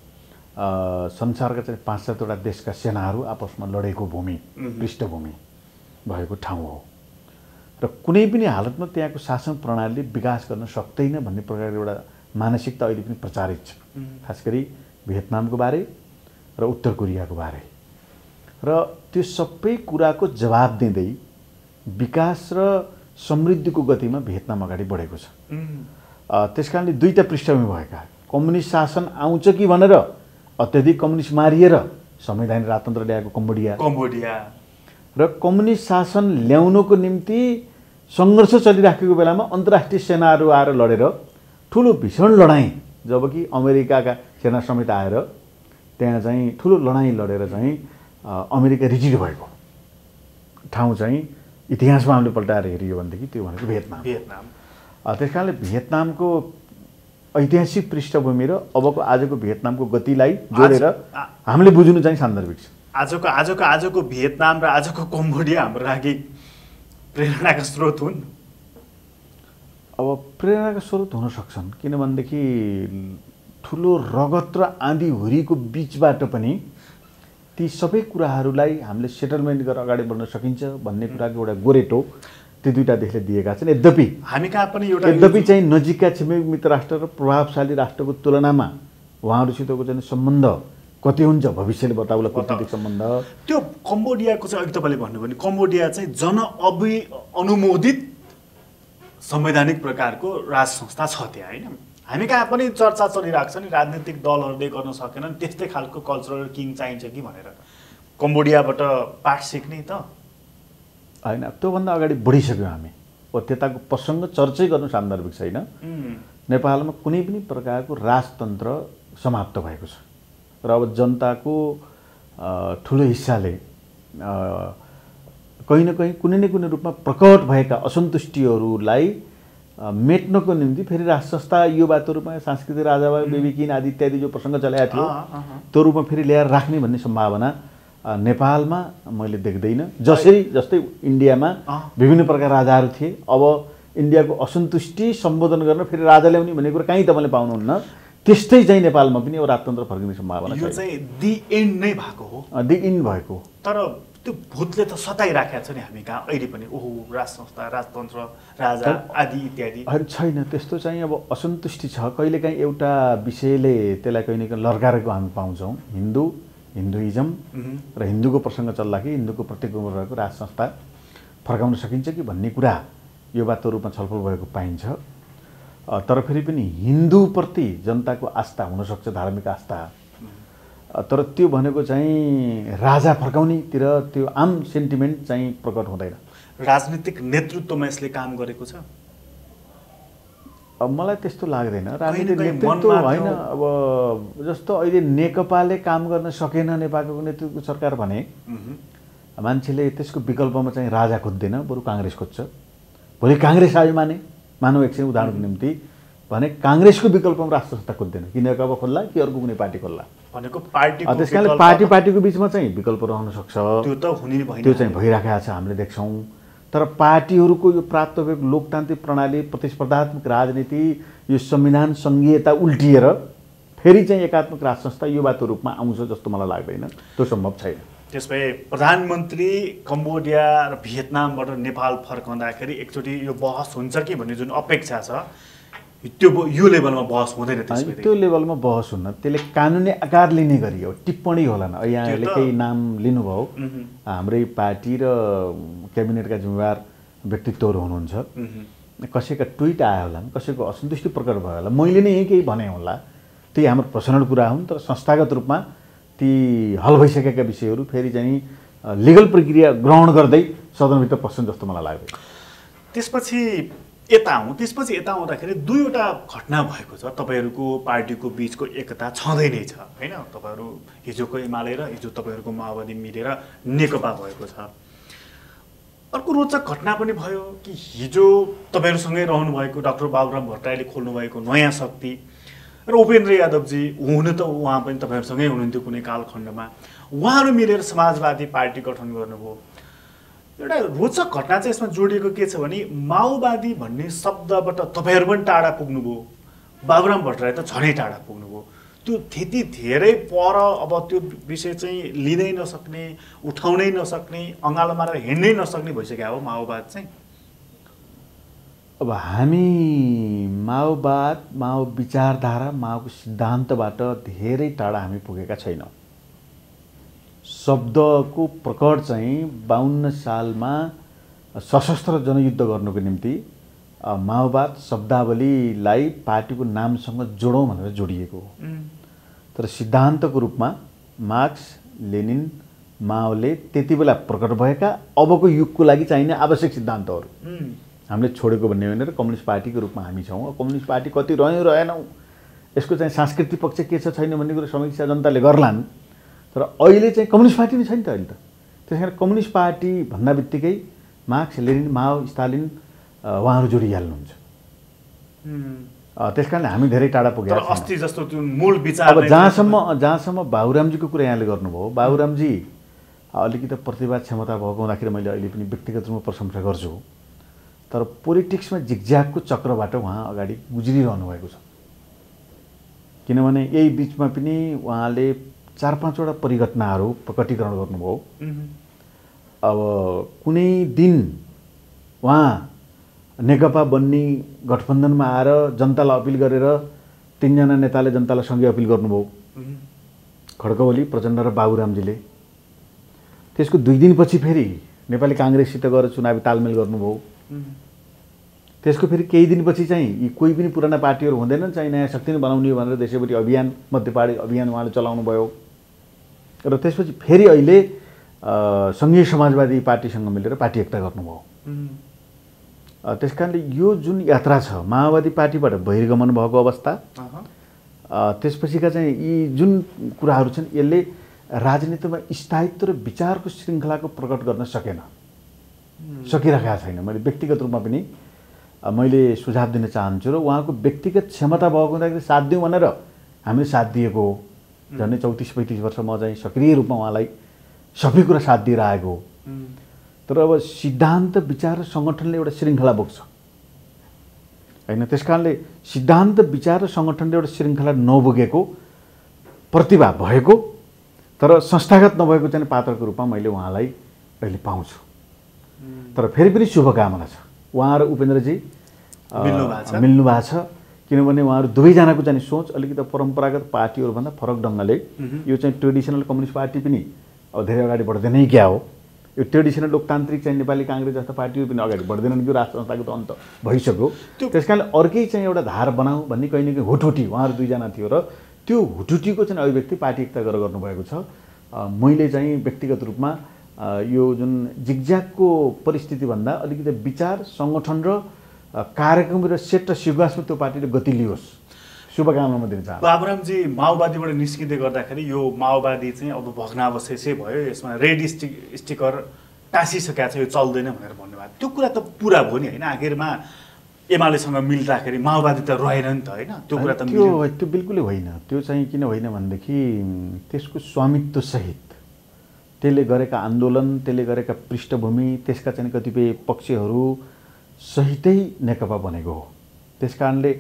S2: संसारका चाहिँ पाँच सातवटा देशका सेनाहरू आपसमा लडेको भूमि पृष्ठभूमि भएको ठाउँ हो र कुनै पनि हालतमा त्यहाँको शासन प्रणालीले विकास गर्न सक्दैन भन्ने प्रकारको एउटा मानसिकता अहिले पनि प्रचारित छ, खास गरी भियतनामको बारे र उत्तर कोरियाको बारे। र त्यो सबै कुराको जवाब दिँदै विकास र समृद्धिको गतिमा भियतनाम अगाडि बढेको छ। त्यसकारणले दुईटा पृष्ठभूमि भएका, कम्युनिस्ट शासन आउँछ कि भनेर अत्यधिक कम्युनिस्ट मारिएर संवैधानिक राजतन्त्र ल्याएको कम्बोडिया
S1: कम्बोडिया
S2: र कम्युनिस्ट शासन ल्याउनको निम्ति सङ्घर्ष चलिराखेको बेलामा अन्तर्राष्ट्रिय सेनाहरू आएर लडेर ठुलो भीषण लडाइँ, जबकि अमेरिकाका सेना समेत आएर त्यहाँ चाहिँ ठुलो लडाइँ लडेर चाहिँ अमेरिका रिजिड भएको ठाउँ चाहिँ इतिहासमा हामीले पल्टाएर हेरियो भनेदेखि त्यो भनेको भियतनाम
S1: भियतनाम
S2: त्यस कारणले भियतनामको ऐतिहासिक पृष्ठभूमि र अबको आजको भियतनामको गतिलाई जोडेर हामीले बुझ्नु चाहिँ सान्दर्भिक छ।
S1: आजको आजको आजको भियतनाम र आजको कम्बोडिया हाम्रो लागि प्रेरणाका स्रोत हुन्।
S2: अब प्रेरणाका स्रोत हुन सक्छन्, किनभनेदेखि ठुलो रगत र आँधी हुरीको बिचबाट पनि ती सबै कुराहरूलाई हामीले सेटलमेन्ट गरेर अगाडि बढ्न सकिन्छ भन्ने कुराको एउटा गोरेटो त्यो दुईटा देशले दिएका छन्। यद्यपि
S1: हामी कहाँ पनि एउटा
S2: यद्यपि चाहिँ नजिकका छिमेकी मित्र राष्ट्र र प्रभावशाली राष्ट्रको तुलनामा उहाँहरूसितको चाहिँ सम्बन्ध कति हुन्छ भविष्यले बताउला, कूटनीतिक सम्बन्ध।
S1: त्यो कम्बोडियाको चाहिँ अघि तपाईँले भन्नुभयो भने कम्बोडिया चाहिँ जनअभि अनुमोदित संवैधानिक प्रकारको राज संस्था छ त्यहाँ, होइन? हामी कहाँ पनि चर्चा चलिरहेको छ नि, राजनीतिक दलहरूले गर्न सकेनन्, त्यस्तै खालको कल्चरल किङ चाहिन्छ कि भनेर। कम्बोडियाबाट पाठ सिक्ने त
S2: होइन, त्योभन्दा अगाडि बढिसक्यौँ हामी। अब त्यताको प्रसङ्ग चर्चै गर्नु सान्दर्भिक छैन। नेपालमा कुनै पनि प्रकारको राजतन्त्र समाप्त भएको छ र अब जनताको ठुलो हिस्साले कहीँ न कहीँ कुनै न कुनै रूपमा प्रकट भएका असन्तुष्टिहरूलाई मेट्नको निम्ति फेरि राष्ट्र संस्था युवाको रूपमा सांस्कृतिक राजाभाइ बेबिकिन आदि इत्यादि जो प्रसङ्ग चलाएको थियो त्यो रूपमा फेरि ल्याएर राख्ने भन्ने सम्भावना नेपालमा मैले देख्दैन। जसरी जस्तै इन्डियामा विभिन्न प्रकार राजाहरू थिए, अब इन्डियाको असन्तुष्टि सम्बोधन गर्न फेरि राजा ल्याउने भन्ने कुरा कहीँ तपाईँले पाउनुहुन्न, त्यस्तै चाहिँ नेपालमा पनि अब राजतन्त्र फर्किने सम्भावना छ।
S1: यो चाहिँ दि एन्ड नै भएको हो,
S2: दि एन्ड भएको।
S1: तर त्यो भूतले त सताइराखेको छ नि हामी कहाँ अहिले पनि। ओहो, राज संस्था, राजतन्त्र, राजा आदि इत्यादि
S2: छैन, त्यस्तो चाहिँ अब असन्तुष्टि छ। कहिलेकाहीँ एउटा विषयले त्यसलाई कहीँ न कहीँ लर्काएको हामी पाउँछौँ। हिन्दू हिन्दुइजम र हिन्दूको प्रसङ्ग चल्दाखेरि हिन्दूको प्रतीकमा रहेको राज संस्था फर्काउन सकिन्छ कि भन्ने कुरा यो बातको रूपमा छलफल भएको पाइन्छ। तर फेरि पनि हिन्दूप्रति जनताको आस्था हुनसक्छ, धार्मिक आस्था, तर त्यो भनेको चाहिँ राजा फर्काउनेतिर त्यो आम सेन्टिमेन्ट चाहिँ प्रकट हुँदैन।
S1: राजनीतिक नेतृत्वमा यसले काम गरेको छ?
S2: अब मलाई त्यस्तो लाग्दैन। राजनीतिक नेतृत्व होइन, अब जस्तो अहिले नेकपाले काम गर्न सकेन नेपालको नेतृत्वको सरकार भने मान्छेले त्यसको विकल्पमा चाहिँ राजा खोज्दैन, बरु काङ्ग्रेस खोज्छ। भोलि काङ्ग्रेस आयो माने मानव एकछिन उदाहरणको निम्ति भने काङ्ग्रेसको विकल्पमा राष्ट्र संस्था खोज्दैन कि नेकपा खोल्ला कि अर्को कुनै पार्टी खोल्ला
S1: भनेको पार्टी।
S2: त्यस कारणले पार्टी पार्टीको बिचमा चाहिँ विकल्प रहन सक्छ,
S1: त्यो त हुने भएन,
S2: त्यो चाहिँ भइरहेको छ हामीले देख्छौँ। तर पार्टीहरूको यो प्राप्त भएको लोकतान्त्रिक प्रणाली, प्रतिस्पर्धात्मक राजनीति, यो संविधान सङ्घीयता उल्टिएर फेरि चाहिँ एकात्मक राष्ट्र संस्था युवाको रूपमा आउँछ जस्तो मलाई लाग्दैन, त्यो सम्भव छैन।
S1: त्यसभए प्रधानमन्त्री कम्बोडिया र भियतनामबाट नेपाल फर्काउँदाखेरि एकचोटि यो बहस हुन्छ कि भन्ने जुन अपेक्षा छ त्यो यो लेभलमा बहस हुँदैन। त्यसपछि
S2: त्यो लेभलमा बहस हुन्न, त्यसले कानुनी आकार लिने गरी हो, टिप्पणी होला न। यहाँले केही नाम लिनुभयो, हाम्रै पार्टी र क्याबिनेटका जिम्मेवार व्यक्तित्वहरू हुनुहुन्छ, कसैका ट्विट आयो होला, कसैको असन्तुष्टि प्रकट भयो होला, मैले नै यही केही भने होला, ती हाम्रो पर्सनल कुरा हुन्। तर संस्थागत रूपमा ती हल भइसकेका विषयहरू फेरि चाहिँ लिगल प्रक्रिया ग्रहण गर्दै सदनभित्र पस्छन् जस्तो मलाई लाग्दैन।
S1: त्यसपछि यता आउँ त्यसपछि यता आउँदाखेरि दुईवटा घटना भएको छ। तपाईँहरूको पार्टीको बिचको एकता छँदै नै छ होइन। तपाईँहरू हिजोको एमाले र हिजो तपाईँहरूको माओवादी मिलेर नेकपा भएको छ। अर्को रोचक घटना पनि भयो कि हिजो तपाईँहरूसँगै रहनुभएको डाक्टर बाबुराम भट्टराईले खोल्नुभएको नयाँ शक्ति र उपेन्द्र यादवजी, हुन त उहाँ पनि तपाईँहरूसँगै हुनुहुन्थ्यो कुनै कालखण्डमा, उहाँहरू मिलेर समाजवादी पार्टी गठन गर्नुभयो। एउटा रोचक घटना चाहिँ यसमा जोडिएको के छ भने माओवादी भन्ने शब्दबाट तपाईँहरू पनि टाढा पुग्नुभयो, बाबुराम भट्टराई त झनै टाढा पुग्नुभयो। त्यो त्यति धेरै पर अब त्यो विषय चाहिँ लिनै नसक्ने, उठाउनै नसक्ने, अँगालो मारेर हिँड्नै नसक्ने भइसक्यो हो माओवाद चाहिँ।
S2: अब हामी माओवाद, माओ विचारधारा, माओको सिद्धान्तबाट धेरै टाढा हामी पुगेका छैनौँ। शब्दको प्रकट चाहिँ बाउन्न सालमा सशस्त्र जनयुद्ध गर्नुको निम्ति माओवाद शब्दावलीलाई पार्टीको नामसँग जोडौँ भनेर जोडिएको हो। तर सिद्धान्तको रूपमा मार्क्स, लेनिन, माओले त्यति बेला प्रकट भएका अबको युगको लागि चाहिने आवश्यक सिद्धान्तहरू हामीले छोडेको भन्ने होइन। र कम्युनिस्ट पार्टीको रूपमा हामी छौँ। कम्युनिस्ट पार्टी कति रह्यौँ रहेनौँ, यसको चाहिँ सांस्कृतिक पक्ष के छ छैन भन्ने कुरो समीक्षा जनताले गर्लान्। तर अहिले चाहिँ कम्युनिस्ट पार्टी नै छैन त अहिले त। त्यस कारण कम्युनिस्ट पार्टी भन्दा बित्तिकै मार्क्स, लेनिन, माओ, स्टालिन उहाँहरू जोडिहाल्नुहुन्छ। त्यस कारणले हामी धेरै टाढा पुगेका छौँ।
S1: अस्ति जस्तो त्यो मूल विचार
S2: अब जहाँसम्म जहाँसम्म बाबुरामजीको कुरा यहाँले गर्नुभयो, बाबुरामजी अलिकति प्रतिभा क्षमता भएको हुँदाखेरि मैले अहिले पनि व्यक्तिगत रूपमा प्रशंसा गर्छु। तर पोलिटिक्समा जिगज्यागको चक्रबाट उहाँ अगाडि गुज्रिरहनु भएको छ। किनभने यही बिचमा पनि उहाँले चार पाँचवटा परिघटनाहरू प्रकटीकरण गर्नुभयो। अब कुनै दिन उहाँ नेकपा बन्ने गठबन्धनमा आएर जनतालाई अपिल गरेर तीनजना नेताले जनतालाई सँगै अपिल गर्नुभयो, खड्का ओली, प्रचण्ड र बाबुरामजीले। त्यसको दुई दिनपछि फेरि नेपाली काङ्ग्रेससित गएर चुनावी तालमेल गर्नुभयो। त्यसको फेरि केही दिनपछि चाहिँ यी कोही पनि पुराना पार्टीहरू हुँदैनन्, चाहिँ नयाँ शक्ति नै बनाउने हो भनेर देशैभरि अभियान, मध्यपाडी अभियान उहाँले चलाउनु भयो। र त्यसपछि फेरि अहिले सङ्घीय समाजवादी पार्टीसँग मिलेर पार्टी एकता गर्नुभयो। त्यस कारणले यो जुन यात्रा छ माओवादी पार्टीबाट बहिर्गमन भएको अवस्था, त्यसपछिका चाहिँ यी जुन कुराहरू छन् यसले राजनीतिमा स्थायित्व र विचारको श्रृङ्खलाको प्रकट गर्न सकेन, सकिरहेका छैन। मैले व्यक्तिगत रूपमा पनि मैले सुझाव दिन चाहन्छु र उहाँको व्यक्तिगत क्षमता भएको हुँदाखेरि साथ दिउँ भनेर हामीले साथ दिएको हो। झन्डै चौतिस पैँतिस वर्ष म चाहिँ सक्रिय रूपमा उहाँलाई सबै कुरा साथ दिएर आएको हो। तर अब सिद्धान्त, विचार र सङ्गठनले एउटा श्रृङ्खला बोक्छ होइन। त्यस कारणले सिद्धान्त, विचार र सङ्गठनले एउटा श्रृङ्खला नबोकेको प्रतिभा भएको तर संस्थागत नभएको चाहिँ पात्रको रूपमा मैले उहाँलाई अहिले पाउँछु। तर फेरि पनि शुभकामना छ, उहाँ र उपेन्द्रजी मिल्नु भएको छ। किनभने उहाँहरू दुवैजनाको चाहिँ सोच अलिकति परम्परागत पार्टीहरूभन्दा फरक ढङ्गले यो चाहिँ ट्रेडिसनल कम्युनिस्ट पार्टी पनि अब धेरै अगाडि बढ्दै नै क्या हो। यो ट्रेडिसनल लोकतान्त्रिक चाहिँ नेपाली काङ्ग्रेस जस्ता पार्टीहरू पनि अगाडि बढ्दैनन्, यो राष्ट्र संस्थाको त अन्त भइसक्यो। त्यस कारणले अर्कै चाहिँ एउटा धार बनाऊ भन्ने कहीँ न कहीँ हुटहुटी उहाँहरू दुईजना थियो र त्यो हुटहुटीको चाहिँ अभिव्यक्ति पार्टी एकता गरेर गर्नुभएको छ। मैले चाहिँ व्यक्तिगत रूपमा यो जुन जिगज्यागको परिस्थितिभन्दा अलिकति विचार, सङ्गठन र कार्यक्रम र सेट र सिक्वेन्समा त्यो पार्टीले गति लियोस्, शुभकामना दिन चाहन्छु।
S1: बाबुरामजी माओवादीबाट निस्किँदै गर्दाखेरि यो माओवादी चाहिँ अब भग्नावशेषै भयो, यसमा रेड स्टिक स्टिकर टाँसिसकेको छ, यो चल्दैन भनेर भन्नुभयो। त्यो कुरा त पुरा भयो नि होइन। आखिरमा एमालेसँग मिल्दाखेरि माओवादी त रहेन नि त होइन। त्यो कुरा त
S2: त्यो त्यो बिल्कुलै होइन। त्यो चाहिँ किन होइन भनेदेखि त्यसको स्वामित्व सहित त्यसले गरेका आन्दोलन, त्यसले गरेका पृष्ठभूमि, त्यसका चाहिँ कतिपय पक्षहरू सहितै नेकपा बनेको हो। त्यस कारणले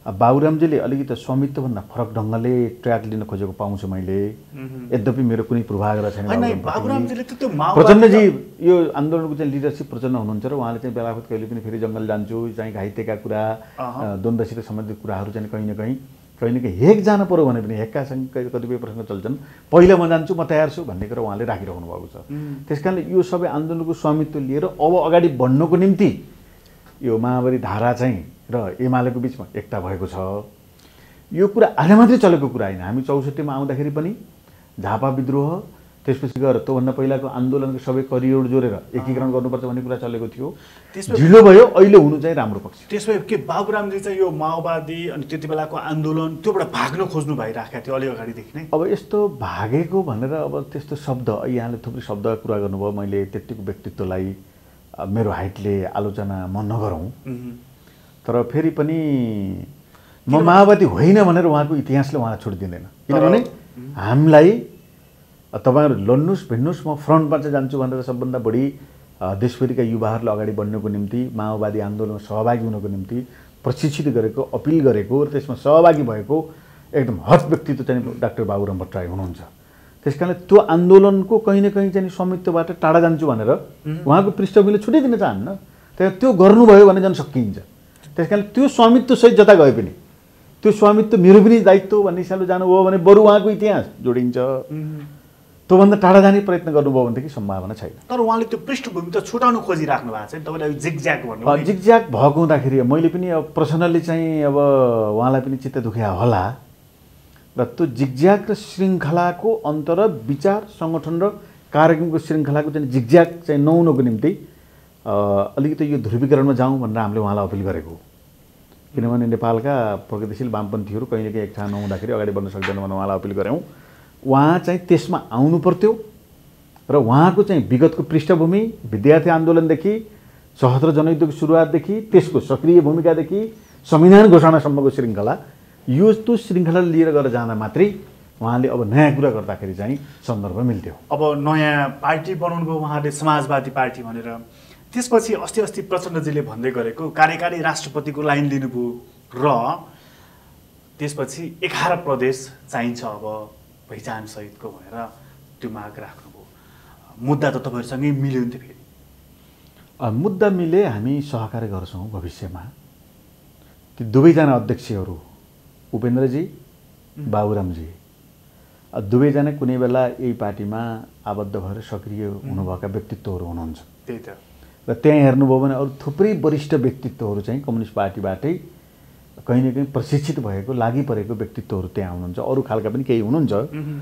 S2: बाबुरामजीले अलिकति स्वामित्वभन्दा फरक ढङ्गले ट्र्याक लिन खोजेको पाउँछु मैले। यद्यपि मेरो कुनै पूर्वाग्रह छैन। प्रचण्डजी यो आन्दोलनको चाहिँ लिडरसिप प्रचण्ड हुनुहुन्छ र उहाँले चाहिँ बेलाबखत कहिले पनि फेरि जङ्गल जान्छु चाहिँ घाइतेका कुरा द्वन्द्वसित सम्बन्धित कुराहरू चाहिँ कहीँ न कहीँ कहीँ न कहीँ हेक जान पर्यो भने पनि हेक्कासँग कतिपय प्रश्न चल्छन्। पहिला म जान्छु म तयार छु भन्ने कुरा उहाँले राखिरहनु भएको छ। त्यस कारणले यो सबै आन्दोलनको स्वामित्व लिएर अब अगाडि बढ्नको निम्ति यो माओवादी धारा चाहिँ र एमालेको बिचमा एकता भएको छ। यो कुरा आज मात्रै चलेको कुरा होइन। हामी चौसठीमा आउँदाखेरि पनि झापा विद्रोह त्यसपछि गएर त्योभन्दा पहिलाको आन्दोलनको सबै करियर जोडेर एकीकरण गर्नुपर्छ भन्ने कुरा चलेको थियो। ढिलो भयो, अहिले हुनु चाहिँ राम्रो पक्ष।
S1: त्यसो भए के बाबुरामजी चाहिँ यो माओवादी अनि त्यति बेलाको आन्दोलन त्योबाट भाग्न खोज्नु भइराखेको थियो अलि अगाडिदेखि नै?
S2: अब यस्तो भागेको भनेर अब त्यस्तो शब्द यहाँले थुप्रै शब्द कुरा गर्नुभयो। मैले त्यतिको व्यक्तित्वलाई मेरो हाइटले आलोचना म नगरौँ, तर फेरि पनि म माओवादी होइन भनेर उहाँको इतिहासले उहाँलाई छुट दिँदैन। किनभने हामीलाई तपाईँहरू लड्नुहोस् भिड्नुहोस् म फ्रन्टमा चाहिँ जान्छु भनेर सबभन्दा बढी देशभरिका युवाहरूलाई अगाडि बढ्नको निम्ति माओवादी आन्दोलनमा सहभागी हुनको निम्ति प्रशिक्षित गरेको, अपिल गरेको र त्यसमा सहभागी भएको एकदम हट व्यक्तित्व चाहिँ डाक्टर बाबुराम भट्टराई हुनुहुन्छ। त्यस कारणले त्यो आन्दोलनको कहीँ न कहीँ चाहिँ स्वामित्वबाट टाढा जान्छु भनेर उहाँको पृष्ठभूमिले छुट्याइदिन चाहन्न। त्यहाँ त्यो गर्नुभयो भने झन् सकिन्छ। त्यस कारणले त्यो स्वामित्वसहित जता गए पनि त्यो स्वामित्व मेरो पनि दायित्व भन्ने हिसाबले जानुभयो भने बरु उहाँको इतिहास जोडिन्छ। त्योभन्दा टाढा जाने प्रयत्न गर्नुभयो भनेदेखि सम्भावना छैन।
S1: तर उहाँले त्यो पृष्ठभूमि त छुटाउनु खोजिराख्नु भएको छ नि। तपाईँले जिगज्याग भन्नु
S2: जिगज्याग भएको हुँदाखेरि मैले पनि अब पर्सनल्ली चाहिँ अब उहाँलाई पनि चित्त दुख्या होला र त्यो जिगज्याग र श्रृङ्खलाको अन्तर विचार सङ्गठन र कार्यक्रमको श्रृङ्खलाको चाहिँ जिगज्याग चाहिँ नहुनुको निम्ति अलिकति यो ध्रुवीकरणमा जाउँ भनेर हामीले उहाँलाई अपिल गरेको। किनभने नेपालका प्रगतिशील वामपन्थीहरू कहिले कहीँ एक ठाउँ नहुँदाखेरि अगाडि बढ्न सक्दैन भनेर उहाँलाई अपिल गऱ्यौँ। उहाँ चाहिँ त्यसमा आउनु पर्थ्यो र उहाँको चाहिँ विगतको पृष्ठभूमि विद्यार्थी आन्दोलनदेखि सशस्त्र जनयुद्धको सुरुवातदेखि त्यसको सक्रिय भूमिकादेखि संविधान घोषणासम्मको श्रृङ्खला यो त्यो श्रृङ्खला लिएर गएर जाँदा मात्रै उहाँले अब नयाँ कुरा गर्दाखेरि चाहिँ सन्दर्भ मिल्थ्यो।
S1: अब नयाँ पार्टी बनाउनु भयो उहाँले समाजवादी पार्टी भनेर। त्यसपछि अस्ति अस्ति प्रचण्डजीले भन्दै गरेको कार्यकारी राष्ट्रपतिको लाइन लिनुभयो र त्यसपछि एघार प्रदेश चाहिन्छ अब पहिचान सहितको भनेर त्यो माग राख्नुभयो। मुद्दा त तपाईँहरूसँगै मिल्यो नि त? फेरि
S2: मुद्दा मिले हामी सहकार्य गर्छौँ भविष्यमा। ती दुवैजना अध्यक्षहरू उपेन्द्रजी बाबुरामजी दुवैजना कुनै बेला यही पार्टीमा आबद्ध भएर सक्रिय हुनुभएका व्यक्तित्वहरू हुनुहुन्छ।
S1: त्यही त।
S2: र त्यहाँ हेर्नुभयो भने अरू थुप्रै वरिष्ठ व्यक्तित्वहरू चाहिँ कम्युनिस्ट पार्टीबाटै कहीँ न कहीँ प्रशिक्षित भएको लागि परेको व्यक्तित्वहरू त्यहाँ हुनुहुन्छ। अरू खालका पनि केही हुनुहुन्छ।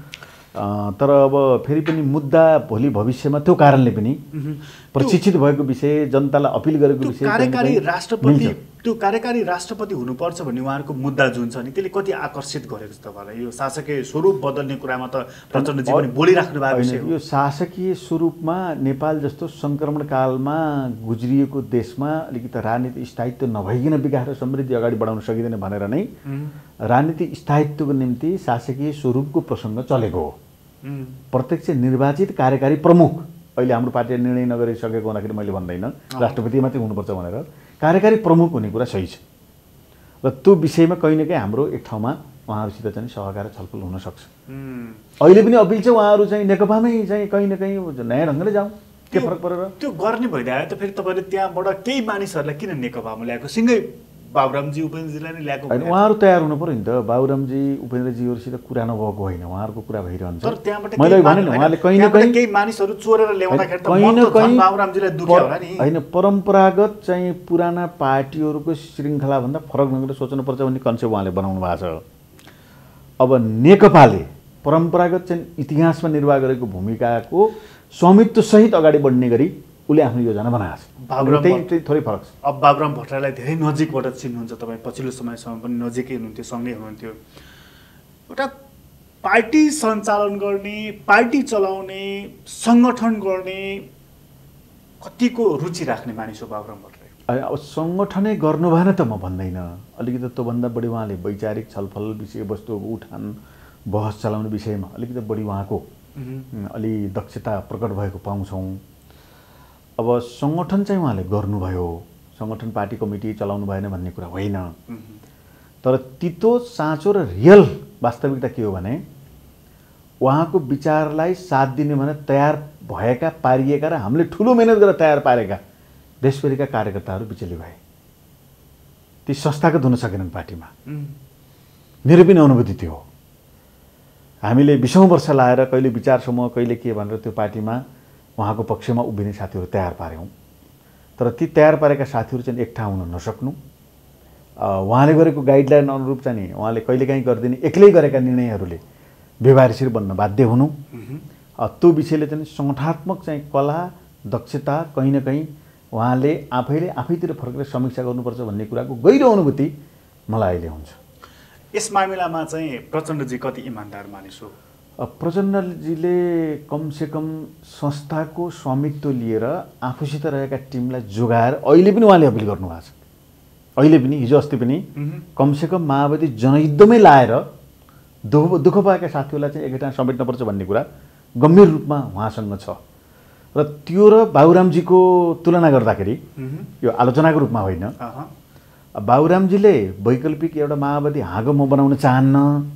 S2: तर अब फेरि पनि मुद्दा भोलि भविष्यमा त्यो कारणले पनि प्रशिक्षित भएको विषय जनतालाई अपिल गरेको विषय
S1: कार्यकारी राष्ट्रपति त्यो कार्यकारी राष्ट्रपति हुनुपर्छ भन्ने उहाँहरूको मुद्दा जुन छ नि त्यसले कति आकर्षित गरेको छ तपाईँलाई? यो शासकीय स्वरूप बदल्ने कुरामा त प्रचण्डजी पनि बोलिराख्नु भएको विषय हो।
S2: यो शासकीय स्वरूपमा नेपाल जस्तो सङ्क्रमण कालमा गुज्रिएको देशमा अलिकति राजनीति स्थायित्व नभइकन विकास र समृद्धि अगाडि बढाउन सकिँदैन भनेर नै राजनीति स्थायित्वको निम्ति शासकीय स्वरूपको प्रसङ्ग चलेको हो। प्रत्यक्ष निर्वाचित कार्यकारी प्रमुख अहिले हाम्रो पार्टीले निर्णय नगरिसकेको हुँदाखेरि मैले भन्दैन राष्ट्रपति मात्रै हुनुपर्छ भनेर, कार्यकारी प्रमुख हुने कुरा सही छ र त्यो विषयमा कहीँ न कहीँ हाम्रो एक ठाउँमा उहाँहरूसित चाहिँ सहकार छलफल हुन सक्छ। अहिले पनि अपिल चाहिँ उहाँहरू चाहिँ नेकपामै चाहिँ कहीँ न कहीँ नयाँ ढङ्गले जाउँ के फरक परेर
S1: त्यो गर्ने भइदियो त फेरि तपाईँले त्यहाँबाट केही मानिसहरूलाई किन नेकपामा ल्याएको? सिँगै बाबुरामजी उपेन्द्रजीलाई नै ल्याएको?
S2: उहाँहरू तयार हुनु पऱ्यो नि त। बाबुरामजी उपेन्द्रजीहरूसित कुरा नभएको होइन, उहाँहरूको कुरा भइरहन्छ।
S1: तर त्यहाँबाट
S2: मैले भने नि उहाँले कहीँ न कहीँ
S1: केही मानिसहरू चोरेर ल्याउँदाखेरि त
S2: कहीँ न कहीँ
S1: बाबुरामजीलाई दुख्यो होला नि?
S2: होइन, परम्परागत चाहिँ पुराना पार्टीहरूको श्रृङ्खलाभन्दा फरक ढङ्गले सोच्नुपर्छ भन्ने कन्सेप्ट उहाँले बनाउनु भएको छ। अब नेकपाले परम्परागत चाहिँ इतिहासमा निर्वाह गरेको भूमिकाको स्वामित्वसहित अगाडि बढ्ने गरी उसले आफ्नो योजना बनाएको छ।
S1: बाबुराम
S2: त्यही थोरै फरक छ।
S1: अब बाबुराम भट्टराईलाई धेरै नजिकबाट चिन्नुहुन्छ तपाईँ, पछिल्लो समयसम्म पनि नजिकै हुनुहुन्थ्यो, सँगै हुनुहुन्थ्यो। एउटा पार्टी सञ्चालन गर्ने, पार्टी चलाउने, सङ्गठन गर्ने कतिको रुचि राख्ने मानिस हो बाबुराम भट्टराई?
S2: अब सङ्गठनै गर्नु भएन त म भन्दैन। अलिकति त्योभन्दा बढी उहाँले वैचारिक छलफल विषयवस्तुको उठान बहस चलाउने विषयमा अलिकति बढी उहाँको अलि दक्षता प्रकट भएको पाउँछौँ। अब सङ्गठन चाहिँ उहाँले गर्नुभयो, सङ्गठन पार्टी कमिटी चलाउनु भएन भन्ने कुरा होइन। तर तितो साँचो र रियल वास्तविकता के हो भने उहाँको विचारलाई साथ दिने भने तयार भएका पारिएका र हामीले ठुलो मेहनत गरेर तयार पारेका देशभरिका कार्यकर्ताहरू बिचली भए। ती संस्थागत हुन सकेनन् पार्टीमा। मेरो पनि अनुभूति त्यो हो। हामीले बिसौँ वर्ष लाएर कहिले विचार समूह कहिले के भनेर त्यो पार्टीमा उहाँको पक्षमा उभिने साथीहरू तयार पार्यौँ। तर ती तयार पारेका साथीहरू चाहिँ एक ठाउँ हुन नसक्नु, उहाँले गरेको गाइडलाइन अनुरूप चाहिँ नि उहाँले कहिलेकाहीँ गरिदिने एक्लै गरेका निर्णयहरूले व्यवहारशील बन्न बाध्य हुनु, त्यो विषयले चाहिँ सङ्गठनात्मक चाहिँ कला दक्षता कहीँ न कहीँ उहाँले आफैले आफैतिर फर्केर समीक्षा गर्नुपर्छ भन्ने कुराको गहिरो अनुभूति मलाई अहिले हुन्छ।
S1: यस मामिलामा चाहिँ प्रचण्डजी कति इमान्दार मानिस हो?
S2: प्रचण्डजीले कमसेकम संस्थाको स्वामित्व लिएर आफूसित रहेका टिमलाई जोगाएर अहिले पनि उहाँले अपिल गर्नुभएको छ। अहिले पनि हिजो अस्ति पनि कमसेकम माओवादी जनयुद्धमै लाएर दुःख दुःख पाएका साथीहरूलाई चाहिँ एकैठाउँ समेट्नुपर्छ भन्ने कुरा गम्भीर रूपमा उहाँसँग छ। र त्यो र बाबुरामजीको तुलना गर्दाखेरि यो आलोचनाको रूपमा होइन, बाबुरामजीले वैकल्पिक एउटा माओवादी हाँगो म बनाउन चाहन्न,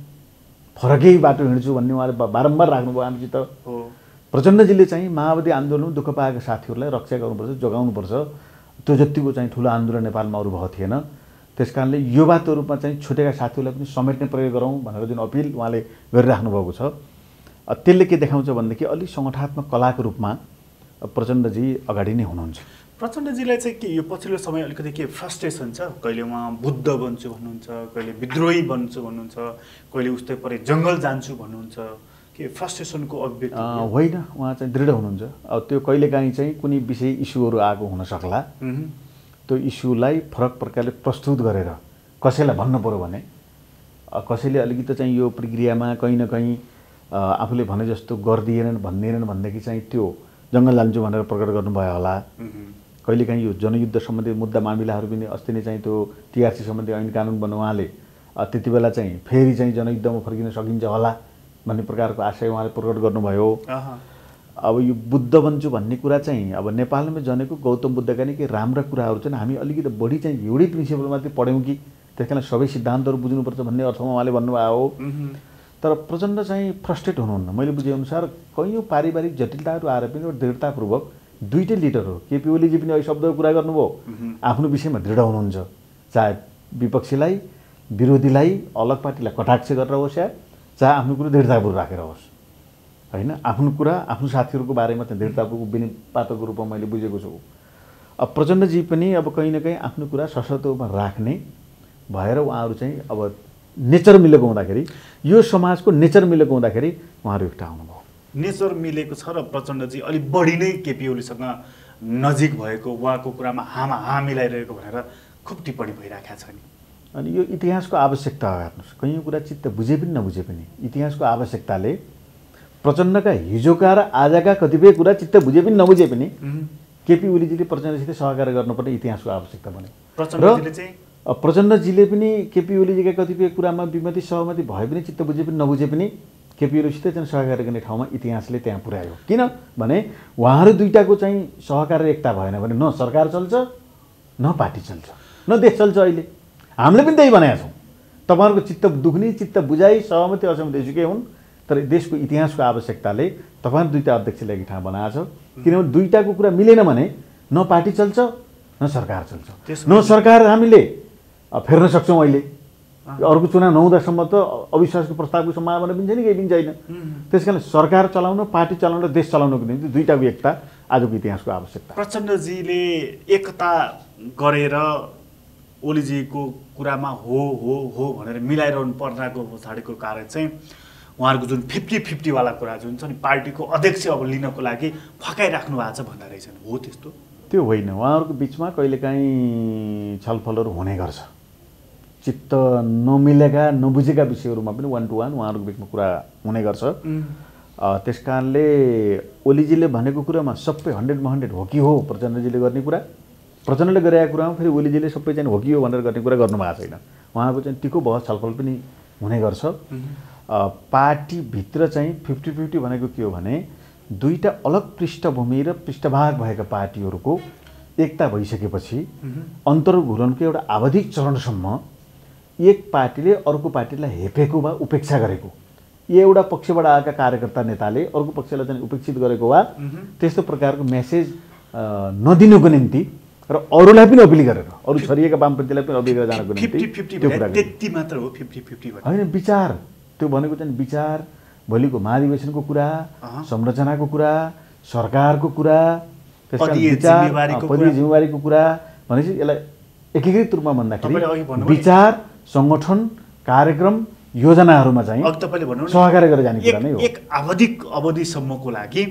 S2: फरकै बाटो हिँड्छु भन्ने उहाँले बारम्बार राख्नुभयो हामीसित। प्रचण्डजीले चाहिँ माओवादी आन्दोलनमा दुःख पाएका साथीहरूलाई रक्षा गर्नुपर्छ, जोगाउनुपर्छ, त्यो जतिको चाहिँ ठुलो आन्दोलन नेपालमा अरू भएको थिएन। त्यस कारणले युवाको रूपमा चाहिँ छुटेका साथीहरूलाई पनि समेट्ने प्रयोग गरौँ भनेर जुन अपिल उहाँले गरिराख्नु भएको छ, त्यसले के देखाउँछ भनेदेखि अलिक सङ्गठनात्मक कलाको रूपमा प्रचण्डजी अगाडि नै हुनुहुन्छ।
S1: प्रचण्डजीलाई चाहिँ के यो पछिल्लो समय अलिकति के फ्रस्ट्रेसन छ? कहिले उहाँ बुद्ध बन्छु भन्नुहुन्छ, कहिले विद्रोही बन्छु भन्नुहुन्छ, कहिले उस्तै परे जङ्गल जान्छु भन्नुहुन्छ, के फ्रस्ट्रेसनको अभिव्यक्ति
S2: होइन? उहाँ चाहिँ दृढ हुनुहुन्छ। अब त्यो कहिलेकाहीँ चाहिँ कुनै विषय इस्युहरू आएको हुन सक्ला, त्यो इस्युलाई फरक प्रकारले प्रस्तुत गरेर कसैलाई भन्नु पऱ्यो भने कसैले अलिकति चाहिँ यो प्रक्रियामा कहीँ न कहीँ आफूले भने जस्तो गरिदिएनन् भन्दिएनन् भनेदेखि चाहिँ त्यो जङ्गल जान्छु भनेर प्रकट गर्नुभयो होला। कहिलेकाहीँ यो जनयुद्ध सम्बन्धी मुद्दा मामिलाहरू पनि अस्ति नै चाहिँ त्यो टिआरसी सम्बन्धी ऐन कानुन बन्नु उहाँले त्यति बेला चाहिँ फेरि चाहिँ जनयुद्धमा फर्किन सकिन्छ होला भन्ने प्रकारको आशय उहाँले प्रकट गर्नुभयो। अब यो बुद्ध बन्छु भन्ने कुरा चाहिँ अब नेपालमा जनेको गौतम बुद्धका नै के राम्रा कुराहरू चाहिँ हामी अलिकति बढी चाहिँ एउटै प्रिन्सिपल मात्रै पढ्यौँ कि त्यस कारण सबै सिद्धान्तहरू बुझ्नुपर्छ भन्ने अर्थमा उहाँले भन्नुभयो हो। तर प्रचण्ड चाहिँ फ्रस्ट्रेट हुनुहुन्न। मैले बुझेअनुसार कैयौँ पारिवारिक जटिलताहरू आएर पनि दृढतापूर्वक दुईटै लिडर हो, केपी ओलीजी पनि अहिले शब्दको कुरा गर्नुभयो, आफ्नो विषयमा दृढ हुनुहुन्छ, चाहे विपक्षीलाई विरोधीलाई अलग पार्टीलाई कटाक्ष गरेर होस् या चाहे आफ्नो कुरो दृढतापूर्वक राखेर होस्, होइन आफ्नो कुरा आफ्नो साथीहरूको बारेमा चाहिँ दृढतापूर्वक विनिपातको रूपमा मैले बुझेको छु। अब प्रचण्डजी पनि अब कहीँ न कहीँ आफ्नो कुरा सशक्त रूपमा राख्ने भएर उहाँहरू चाहिँ अब नेचर मिलेको हुँदाखेरि यो समाजको नेचर मिलेको हुँदाखेरि उहाँहरू एकटा आउनुभयो।
S1: नेचर मिलेको छ र प्रचण्डजी अलिक बढी नै केपी ओलीसँग नजिक भएको, उहाँको कुरामा हामा हा मिलाइरहेको भनेर खुब टिप्पणी भइरहेको छ नि।
S2: अनि यो इतिहासको आवश्यकता हो। हेर्नुहोस्, कैयौँ कुरा चित्त बुझे पनि नबुझे पनि इतिहासको आवश्यकताले प्रचण्डका हिजोका र आजका कतिपय कुरा चित्त बुझे पनि नबुझे पनि केपी ओलीजीले प्रचण्डसित सहकार्य गर्नुपर्ने इतिहासको आवश्यकता बन्यो।
S1: प्रचण्डजीले चाहिँ
S2: प्रचण्डजीले पनि केपी ओलीजीका कतिपय कुरामा विमति सहमति भए पनि चित्त बुझे पनि नबुझे पनि केपी ओलीसित चाहिँ सहकार्य गर्ने ठाउँमा इतिहासले त्यहाँ पुर्यायो। किनभने उहाँहरू दुईटाको चाहिँ सहकार्य एकता भएन भने न सरकार चल्छ न पार्टी चल्छ न देश चल्छ। अहिले हामीले पनि त्यही भनेका छौँ, तपाईँहरूको चित्त दुख्ने चित्त बुझाइ सहमति असहमति जुकै हुन्, तर देशको इतिहासको आवश्यकताले तपाईँहरू दुईवटा अध्यक्षलाई एक ठाउँ बनाएको छ। किनभने दुईटाको कुरा मिलेन भने न पार्टी चल्छ न सरकार चल्छ, न सरकार हामीले फेर्न सक्छौँ। अहिले अर्को चुनाव नहुँदासम्म त अविश्वासको प्रस्तावको सम्भावना पनि छैन, केही पनि छैन। त्यस कारण सरकार चलाउन, पार्टी चलाउन र देश चलाउनको निम्ति दुईटाको एकता आजको इतिहासको आवश्यकता।
S1: प्रचण्डजीले एकता गरेर ओलीजीको कुरामा हो हो हो भनेर मिलाइरहनु पर्दाको पछाडिको कारण चाहिँ उहाँहरूको जुन फिफ्टी फिफ्टीवाला कुरा जुन छ नि, पार्टीको अध्यक्ष अब लिनको लागि फकाइराख्नु भएको छ भन्दा रहेछन्, हो त्यस्तो?
S2: त्यो होइन। उहाँहरूको बिचमा कहिलेकाहीँ छलफलहरू हुने गर्छ, चित्त नमिलेका नबुझेका विषयहरूमा पनि वान टू वान उहाँहरूको बिचमा कुरा हुने गर्छ। त्यस कारणले ओलीजीले भनेको कुरामा सबै हन्ड्रेडमा हन्ड्रेड हो कि हो प्रचण्डजीले गर्ने कुरा, प्रचण्डले गरेका कुरामा फेरि ओलीजीले सबै चाहिँ हो कि हो भनेर गर्ने कुरा गर्नुभएको छैन। उहाँको चाहिँ टिको बहस छलफल पनि हुने गर्छ। पार्टीभित्र चाहिँ फिफ्टी फिफ्टी भनेको के हो भने दुईटा अलग पृष्ठभूमि र पृष्ठभाग भएका पार्टीहरूको एकता भइसकेपछि अन्तर्घुलनको एउटा आवधिक चरणसम्म एक पार्टीले अर्को पार्टीलाई हेपेको वा उपेक्षा गरेको, एउटा पक्षबाट आएका कार्यकर्ता नेताले अर्को पक्षलाई चाहिँ उपेक्षित गरेको वा त्यस्तो प्रकारको मेसेज नदिनुको निम्ति र अरूलाई पनि अपिल गरेर अरू छरिएका वामपन्थीलाई पनि अपिल गरेर जानको निम्ति त्यो कुरा
S1: त्यति मात्र हो फिफ्टी फिफ्टी
S2: होइन। विचार त्यो भनेको चाहिँ विचार, भोलिको महाधिवेशनको कुरा, संरचनाको कुरा, सरकारको कुरा,
S1: पदीय
S2: जिम्मेवारीको कुरा भनेपछि यसलाई एकीकृत रूपमा भन्दाखेरि विचार, सङ्गठन, कार्यक्रम, योजनाहरूमा चाहिँ
S1: अघि तपाईँले भन्नु
S2: सहकारी गरेर जाने कुरा नै हो।
S1: एक आवधिक अवधिसम्मको लागि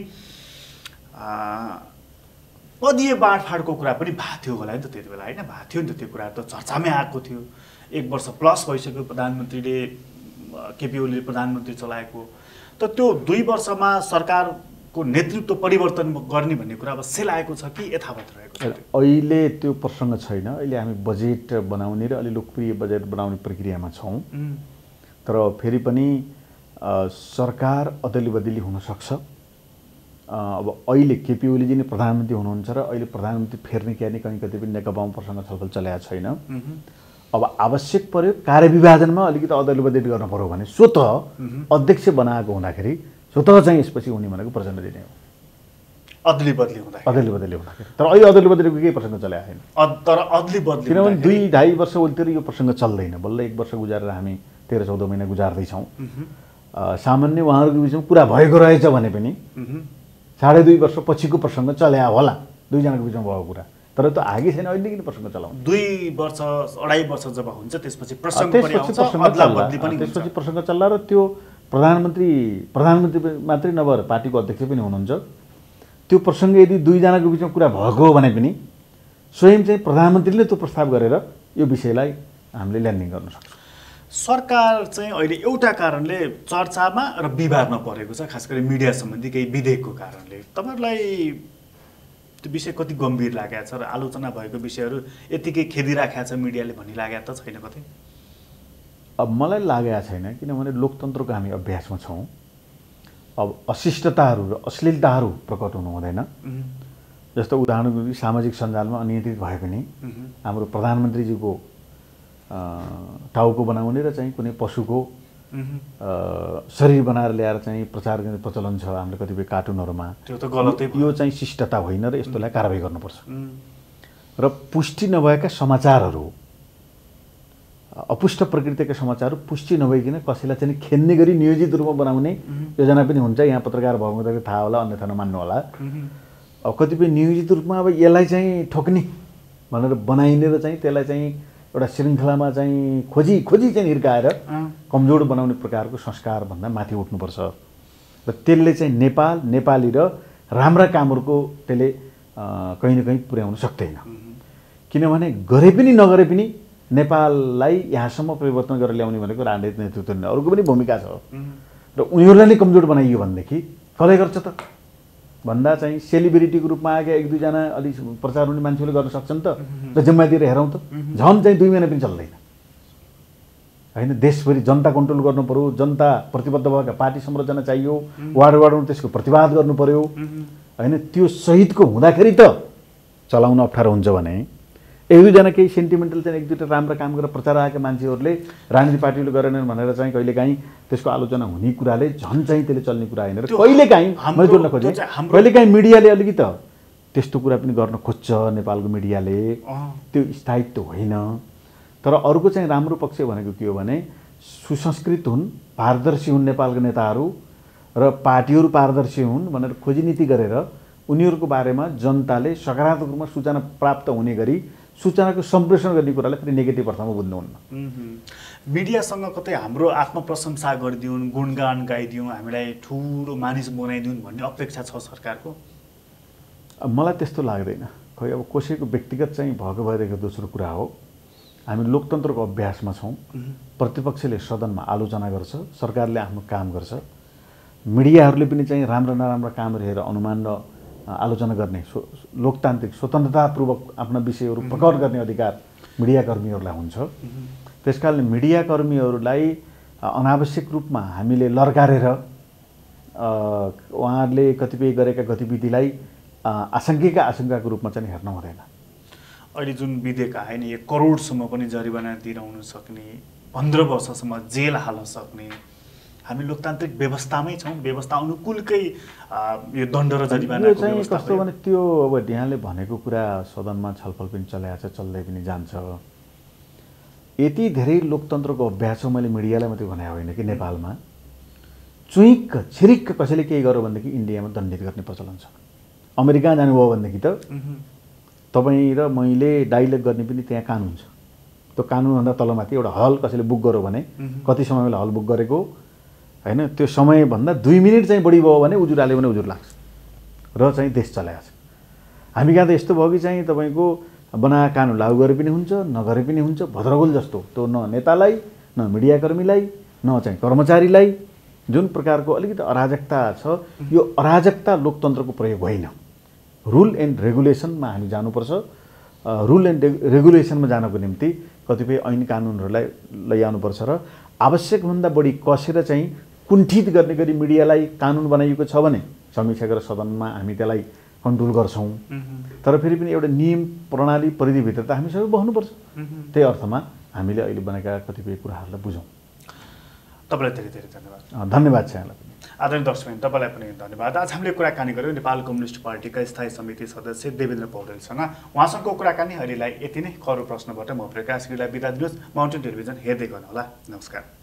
S1: पदीय बाँडफाँडको कुरा पनि भएको थियो होला नि त त्यति बेला, होइन? भएको थियो नि त त्यो कुरा, त चर्चामै आएको थियो। एक वर्ष प्लस भइसक्यो प्रधानमन्त्रीले, केपी ओलीले प्रधानमन्त्री चलाएको, त त्यो दुई वर्षमा सरकारको नेतृत्व परिवर्तन गर्ने भन्ने कुरा अब सेलाएको छ कि यथावत रहेको छ?
S2: अहिले त्यो प्रसङ्ग छैन। अहिले हामी बजेट बनाउने र अलि लोकप्रिय बजेट बनाउने प्रक्रियामा छौँ। तर फेरि पनि सरकार अदली बदली हुनसक्छ। अब अहिले केपी ओलीजी नै प्रधानमन्त्री हुनुहुन्छ र अहिले प्रधानमन्त्री फेर्ने क्या नि कहीँ कतै पनि नेकपामा प्रसङ्ग छलफल चलेको छैन। अब आवश्यक पर्यो कार्यविभाजनमा अलिकति अदली बदली गर्न पर्यो भने स्वतः अध्यक्ष बनाएको हुँदाखेरि स्वतः चाहिँ यसपछि हुने भनेको प्रचण्डजी नै हो।
S1: अदली बदली हुँदा
S2: अदली बदली हुँदाखेरि। तर अहिले अदली बदलीको केही प्रसङ्ग चलेको छैन।
S1: तर अदली बदली
S2: किनभने दुई ढाई वर्ष ओलीतिर यो प्रसङ्ग चल्दैन। बल्ल एक वर्ष गुजारेर हामी तेह्र चौध महिना गुजार्दैछौँ। सामान्य उहाँहरूको बिचमा कुरा भएको रहेछ भने पनि साढे दुई वर्ष पछिको प्रसङ्ग चल्या होला, दुईजनाको बिचमा भएको कुरा। तर त्यो आगे छैन, अहिले किन प्रसङ्ग चलाउनु?
S1: दुई वर्ष अढाई वर्ष जब हुन्छ त्यसपछि प्रसङ्ग पनि आउँछ,
S2: प्रसङ्ग त्यसपछि प्रसङ्ग चल्ला र त्यो प्रधानमन्त्री प्रधानमन्त्री मात्रै नभएर पार्टीको अध्यक्ष पनि हुनुहुन्छ। त्यो प्रसङ्ग यदि दुईजनाको बिचमा कुरा भएको हो भने पनि स्वयं चाहिँ प्रधानमन्त्रीले त्यो प्रस्ताव गरेर यो विषयलाई हामीले ल्यान्डिङ गर्न सक्छौँ।
S1: सरकार चाहिँ अहिले एउटा कारणले चर्चामा र विवादमा परेको छ, खास गरी मिडिया सम्बन्धी केही विधेयकको कारणले। तपाईँहरूलाई त्यो विषय कति गम्भीर लागेको छ र आलोचना भएको विषयहरू यतिकै खेदिराखेको छ मिडियाले भन्ने लागेको त छैन कतै?
S2: अब मलाई लागेको छैन, किनभने लोकतन्त्रको हामी अभ्यासमा छौँ। अब अशिष्टताहरू र अश्लीलताहरू प्रकट हुनु हुँदैन। जस्तो उदाहरणको लागि सामाजिक सञ्जालमा अनियन्त्रित भए पनि हाम्रो प्रधानमन्त्रीजीको टाउको बनाउने र चाहिँ कुनै पशुको शरीर बनाएर ल्याएर चाहिँ प्रचार गर्ने प्रचलन छ हाम्रो कतिपय कार्टुनहरूमा।
S1: त्यो त गलतै
S2: यो चाहिँ शिष्टता होइन र यस्तोलाई कारबाही गर्नुपर्छ। र पुष्टि नभएका समाचारहरू, अपुष्ट प्रकृतिका समाचारहरू पुष्टि नभइकन कसैलाई चाहिँ खेल्ने गरी नियोजित रूपमा बनाउने योजना पनि हुन्छ। यहाँ पत्रकार भएको त थाहा होला, अन्यथा नमान्नु होला। अब कतिपय नियोजित रूपमा अब यसलाई चाहिँ ठोक्ने भनेर बनाइने र चाहिँ त्यसलाई चाहिँ एउटा श्रृङ्खलामा चाहिँ खोजी खोजी चाहिँ हिर्काएर कमजोर बनाउने प्रकारको संस्कारभन्दा माथि उठ्नुपर्छ। र त्यसले चाहिँ नेपाल नेपाली र राम्रा कामहरूको त्यसले कहीँ न कहीँ पुर्याउन सक्दैन। किनभने गरे पनि नगरे पनि नेपाललाई यहाँसम्म परिवर्तन गरेर ल्याउने भनेको राजनीतिक नेतृत्व नै, अरूको पनि भूमिका छ। र उनीहरूलाई नै कमजोर बनाइयो भनेदेखि कसले गर्छ त भन्दा चाहिँ सेलिब्रिटीको रूपमा आएका एक दुईजना अलिक प्रचार हुने मान्छेले गर्न सक्छन् त। र जिम्मा दिएर हेरौँ त झन् चाहिँ दुई महिना पनि चल्दैन, होइन? देशभरि जनता कन्ट्रोल गर्नु पर्यो, जनता प्रतिबद्ध भएका पार्टी संरचना चाहियो, वार्ड वार्डमा त्यसको प्रतिवाद गर्नु पर्यो, होइन? त्यो सहितको हुँदाखेरि त चलाउन अप्ठ्यारो हुन्छ भने एक दुईजना केही सेन्टिमेन्टल चाहिँ एक दुईवटा राम्रो काम गरेर प्रचार आएका मान्छेहरूले राजनीतिक पार्टीले गरेनन् भनेर चाहिँ कहिलेकाहीँ त्यसको आलोचना हुने कुराले झन् चाहिँ त्यसले चल्ने कुरा होइन। र कहिलेकाहीँ मैले जोड्न खोजेँ, कहिलेकाहीँ मिडियाले अलिकति त्यस्तो कुरा पनि गर्न खोज्छ नेपालको मिडियाले, त्यो स्थायित्व होइन। तर अर्को चाहिँ राम्रो पक्ष भनेको के हो भने सुसंस्कृत हुन्, पारदर्शी हुन् नेपालका नेताहरू र पार्टीहरू पारदर्शी हुन् भनेर खोजी नीति गरेर उनीहरूको बारेमा जनताले सकारात्मक रूपमा सूचना प्राप्त हुने गरी सूचनाको सम्प्रेषण गर्ने कुरालाई फेरि नेगेटिभ अर्थमा बुझ्नुहुन्न।
S1: मिडियासँग कतै हाम्रो आत्मप्रशंसा गरिदिउन्, गुणगान गाइदिउँ, हामीलाई ठुलो मानिस बनाइदिउन् भन्ने अपेक्षा छ सरकारको?
S2: मलाई त्यस्तो लाग्दैन। खै अब कसैको व्यक्तिगत चाहिँ भएको भइरहेको दोस्रो कुरा हो। हामी लोकतन्त्रको अभ्यासमा छौँ। प्रतिपक्षले सदनमा आलोचना गर्छ, सरकारले आफ्नो काम गर्छ, मिडियाहरूले पनि चाहिँ राम्रा नराम्रा कामहरू हेरेर अनुमान र आलोचना गर्ने लोकतान्त्रिक स्वतन्त्रतापूर्वक आफ्ना विषयहरू प्रकट गर्ने अधिकार मिडियाकर्मीहरूलाई हुन्छ। त्यसकारणले मिडियाकर्मीहरूलाई अनावश्यक रूपमा हामीले लर्कारेर उहाँहरूले कतिपय गरेका गतिविधिलाई आशङ्किका आशङ्काको रूपमा चाहिँ हेर्न हुँदैन।
S1: अहिले जुन विधेयक आयो नि एक करोडसम्म पनि जरिवाना तिराउन सक्ने पन्ध्र वर्षसम्म जेल हाल्न सक्ने हामी लोकतान्त्रिक व्यवस्थामै छौँ, व्यवस्था अनुकूलकै यो दण्ड र जरिवानाको व्यवस्था
S2: कस्तो भने त्यो अब यहाँले भनेको कुरा सदनमा छलफल पनि चलाएको छ, चल्दै पनि जान्छ। यति धेरै लोकतन्त्रको अभ्यास हो, मैले मिडियालाई मात्रै भने होइन कि नेपालमा चुइक्क छिरिक्क कसैले केही गर्यो भनेदेखि इन्डियामा दण्डित गर्ने प्रचलन छ। अमेरिका जानुभयो भनेदेखि त तपाईँ र मैले डाइलग गर्ने पनि त्यहाँ कानुन छ। त्यो कानुनभन्दा तलमाथि एउटा हल कसैले बुक गर्यो भने कति समयमा हल बुक गरेको होइन, त्यो समयभन्दा दुई मिनट चाहिँ बढी भयो भने उजुर हाल्यो भने उजुर लाग्छ र चाहिँ देश चलाएको छ। हामी कहाँ त यस्तो भयो कि चाहिँ तपाईँको बनाएको कानुन लागू गरे पनि हुन्छ, नगरे पनि हुन्छ, भद्रगोल जस्तो। त्यो न नेतालाई, न मिडियाकर्मीलाई, न चाहिँ कर्मचारीलाई जुन प्रकारको अलिकति अराजकता छ, यो अराजकता लोकतन्त्रको प्रयोग होइन। रुल एन्ड रेगुलेसनमा हामी जानुपर्छ। रुल एन्ड रेगुलेसनमा जानको निम्ति कतिपय ऐन कानुनहरूलाई लैआउनुपर्छ र आवश्यकभन्दा बढी कसेर चाहिँ कुण्ठित गर्ने गरी मिडियालाई कानुन बनाइएको छ भने समीक्षा गरेर सदनमा हामी त्यसलाई कन्ट्रोल गर्छौँ। तर फेरि पनि एउटा नियम प्रणाली परिधिभित्र त हामी सबै बस्नुपर्छ। त्यही अर्थमा हामीले अहिले बनाएका कतिपय कुराहरूलाई बुझौँ।
S1: तपाईँलाई धेरै धेरै धन्यवाद।
S2: धन्यवाद छ यहाँलाई पनि।
S1: आदरणीय दर्शकबिन, तपाईँलाई पनि धन्यवाद। आज हामीले कुराकानी गऱ्यौँ नेपाल कम्युनिस्ट पार्टीका स्थायी समिति सदस्य देवेन्द्र पौडेलसँग। उहाँसँगको कुराकानी अहिलेलाई यति नै। अरू प्रश्नबाट म प्रकाश गिरीलाई बिदा दिनुहोस्। माउन्टेन टेलिभिजन हेर्दै गर्नुहोला। नमस्कार।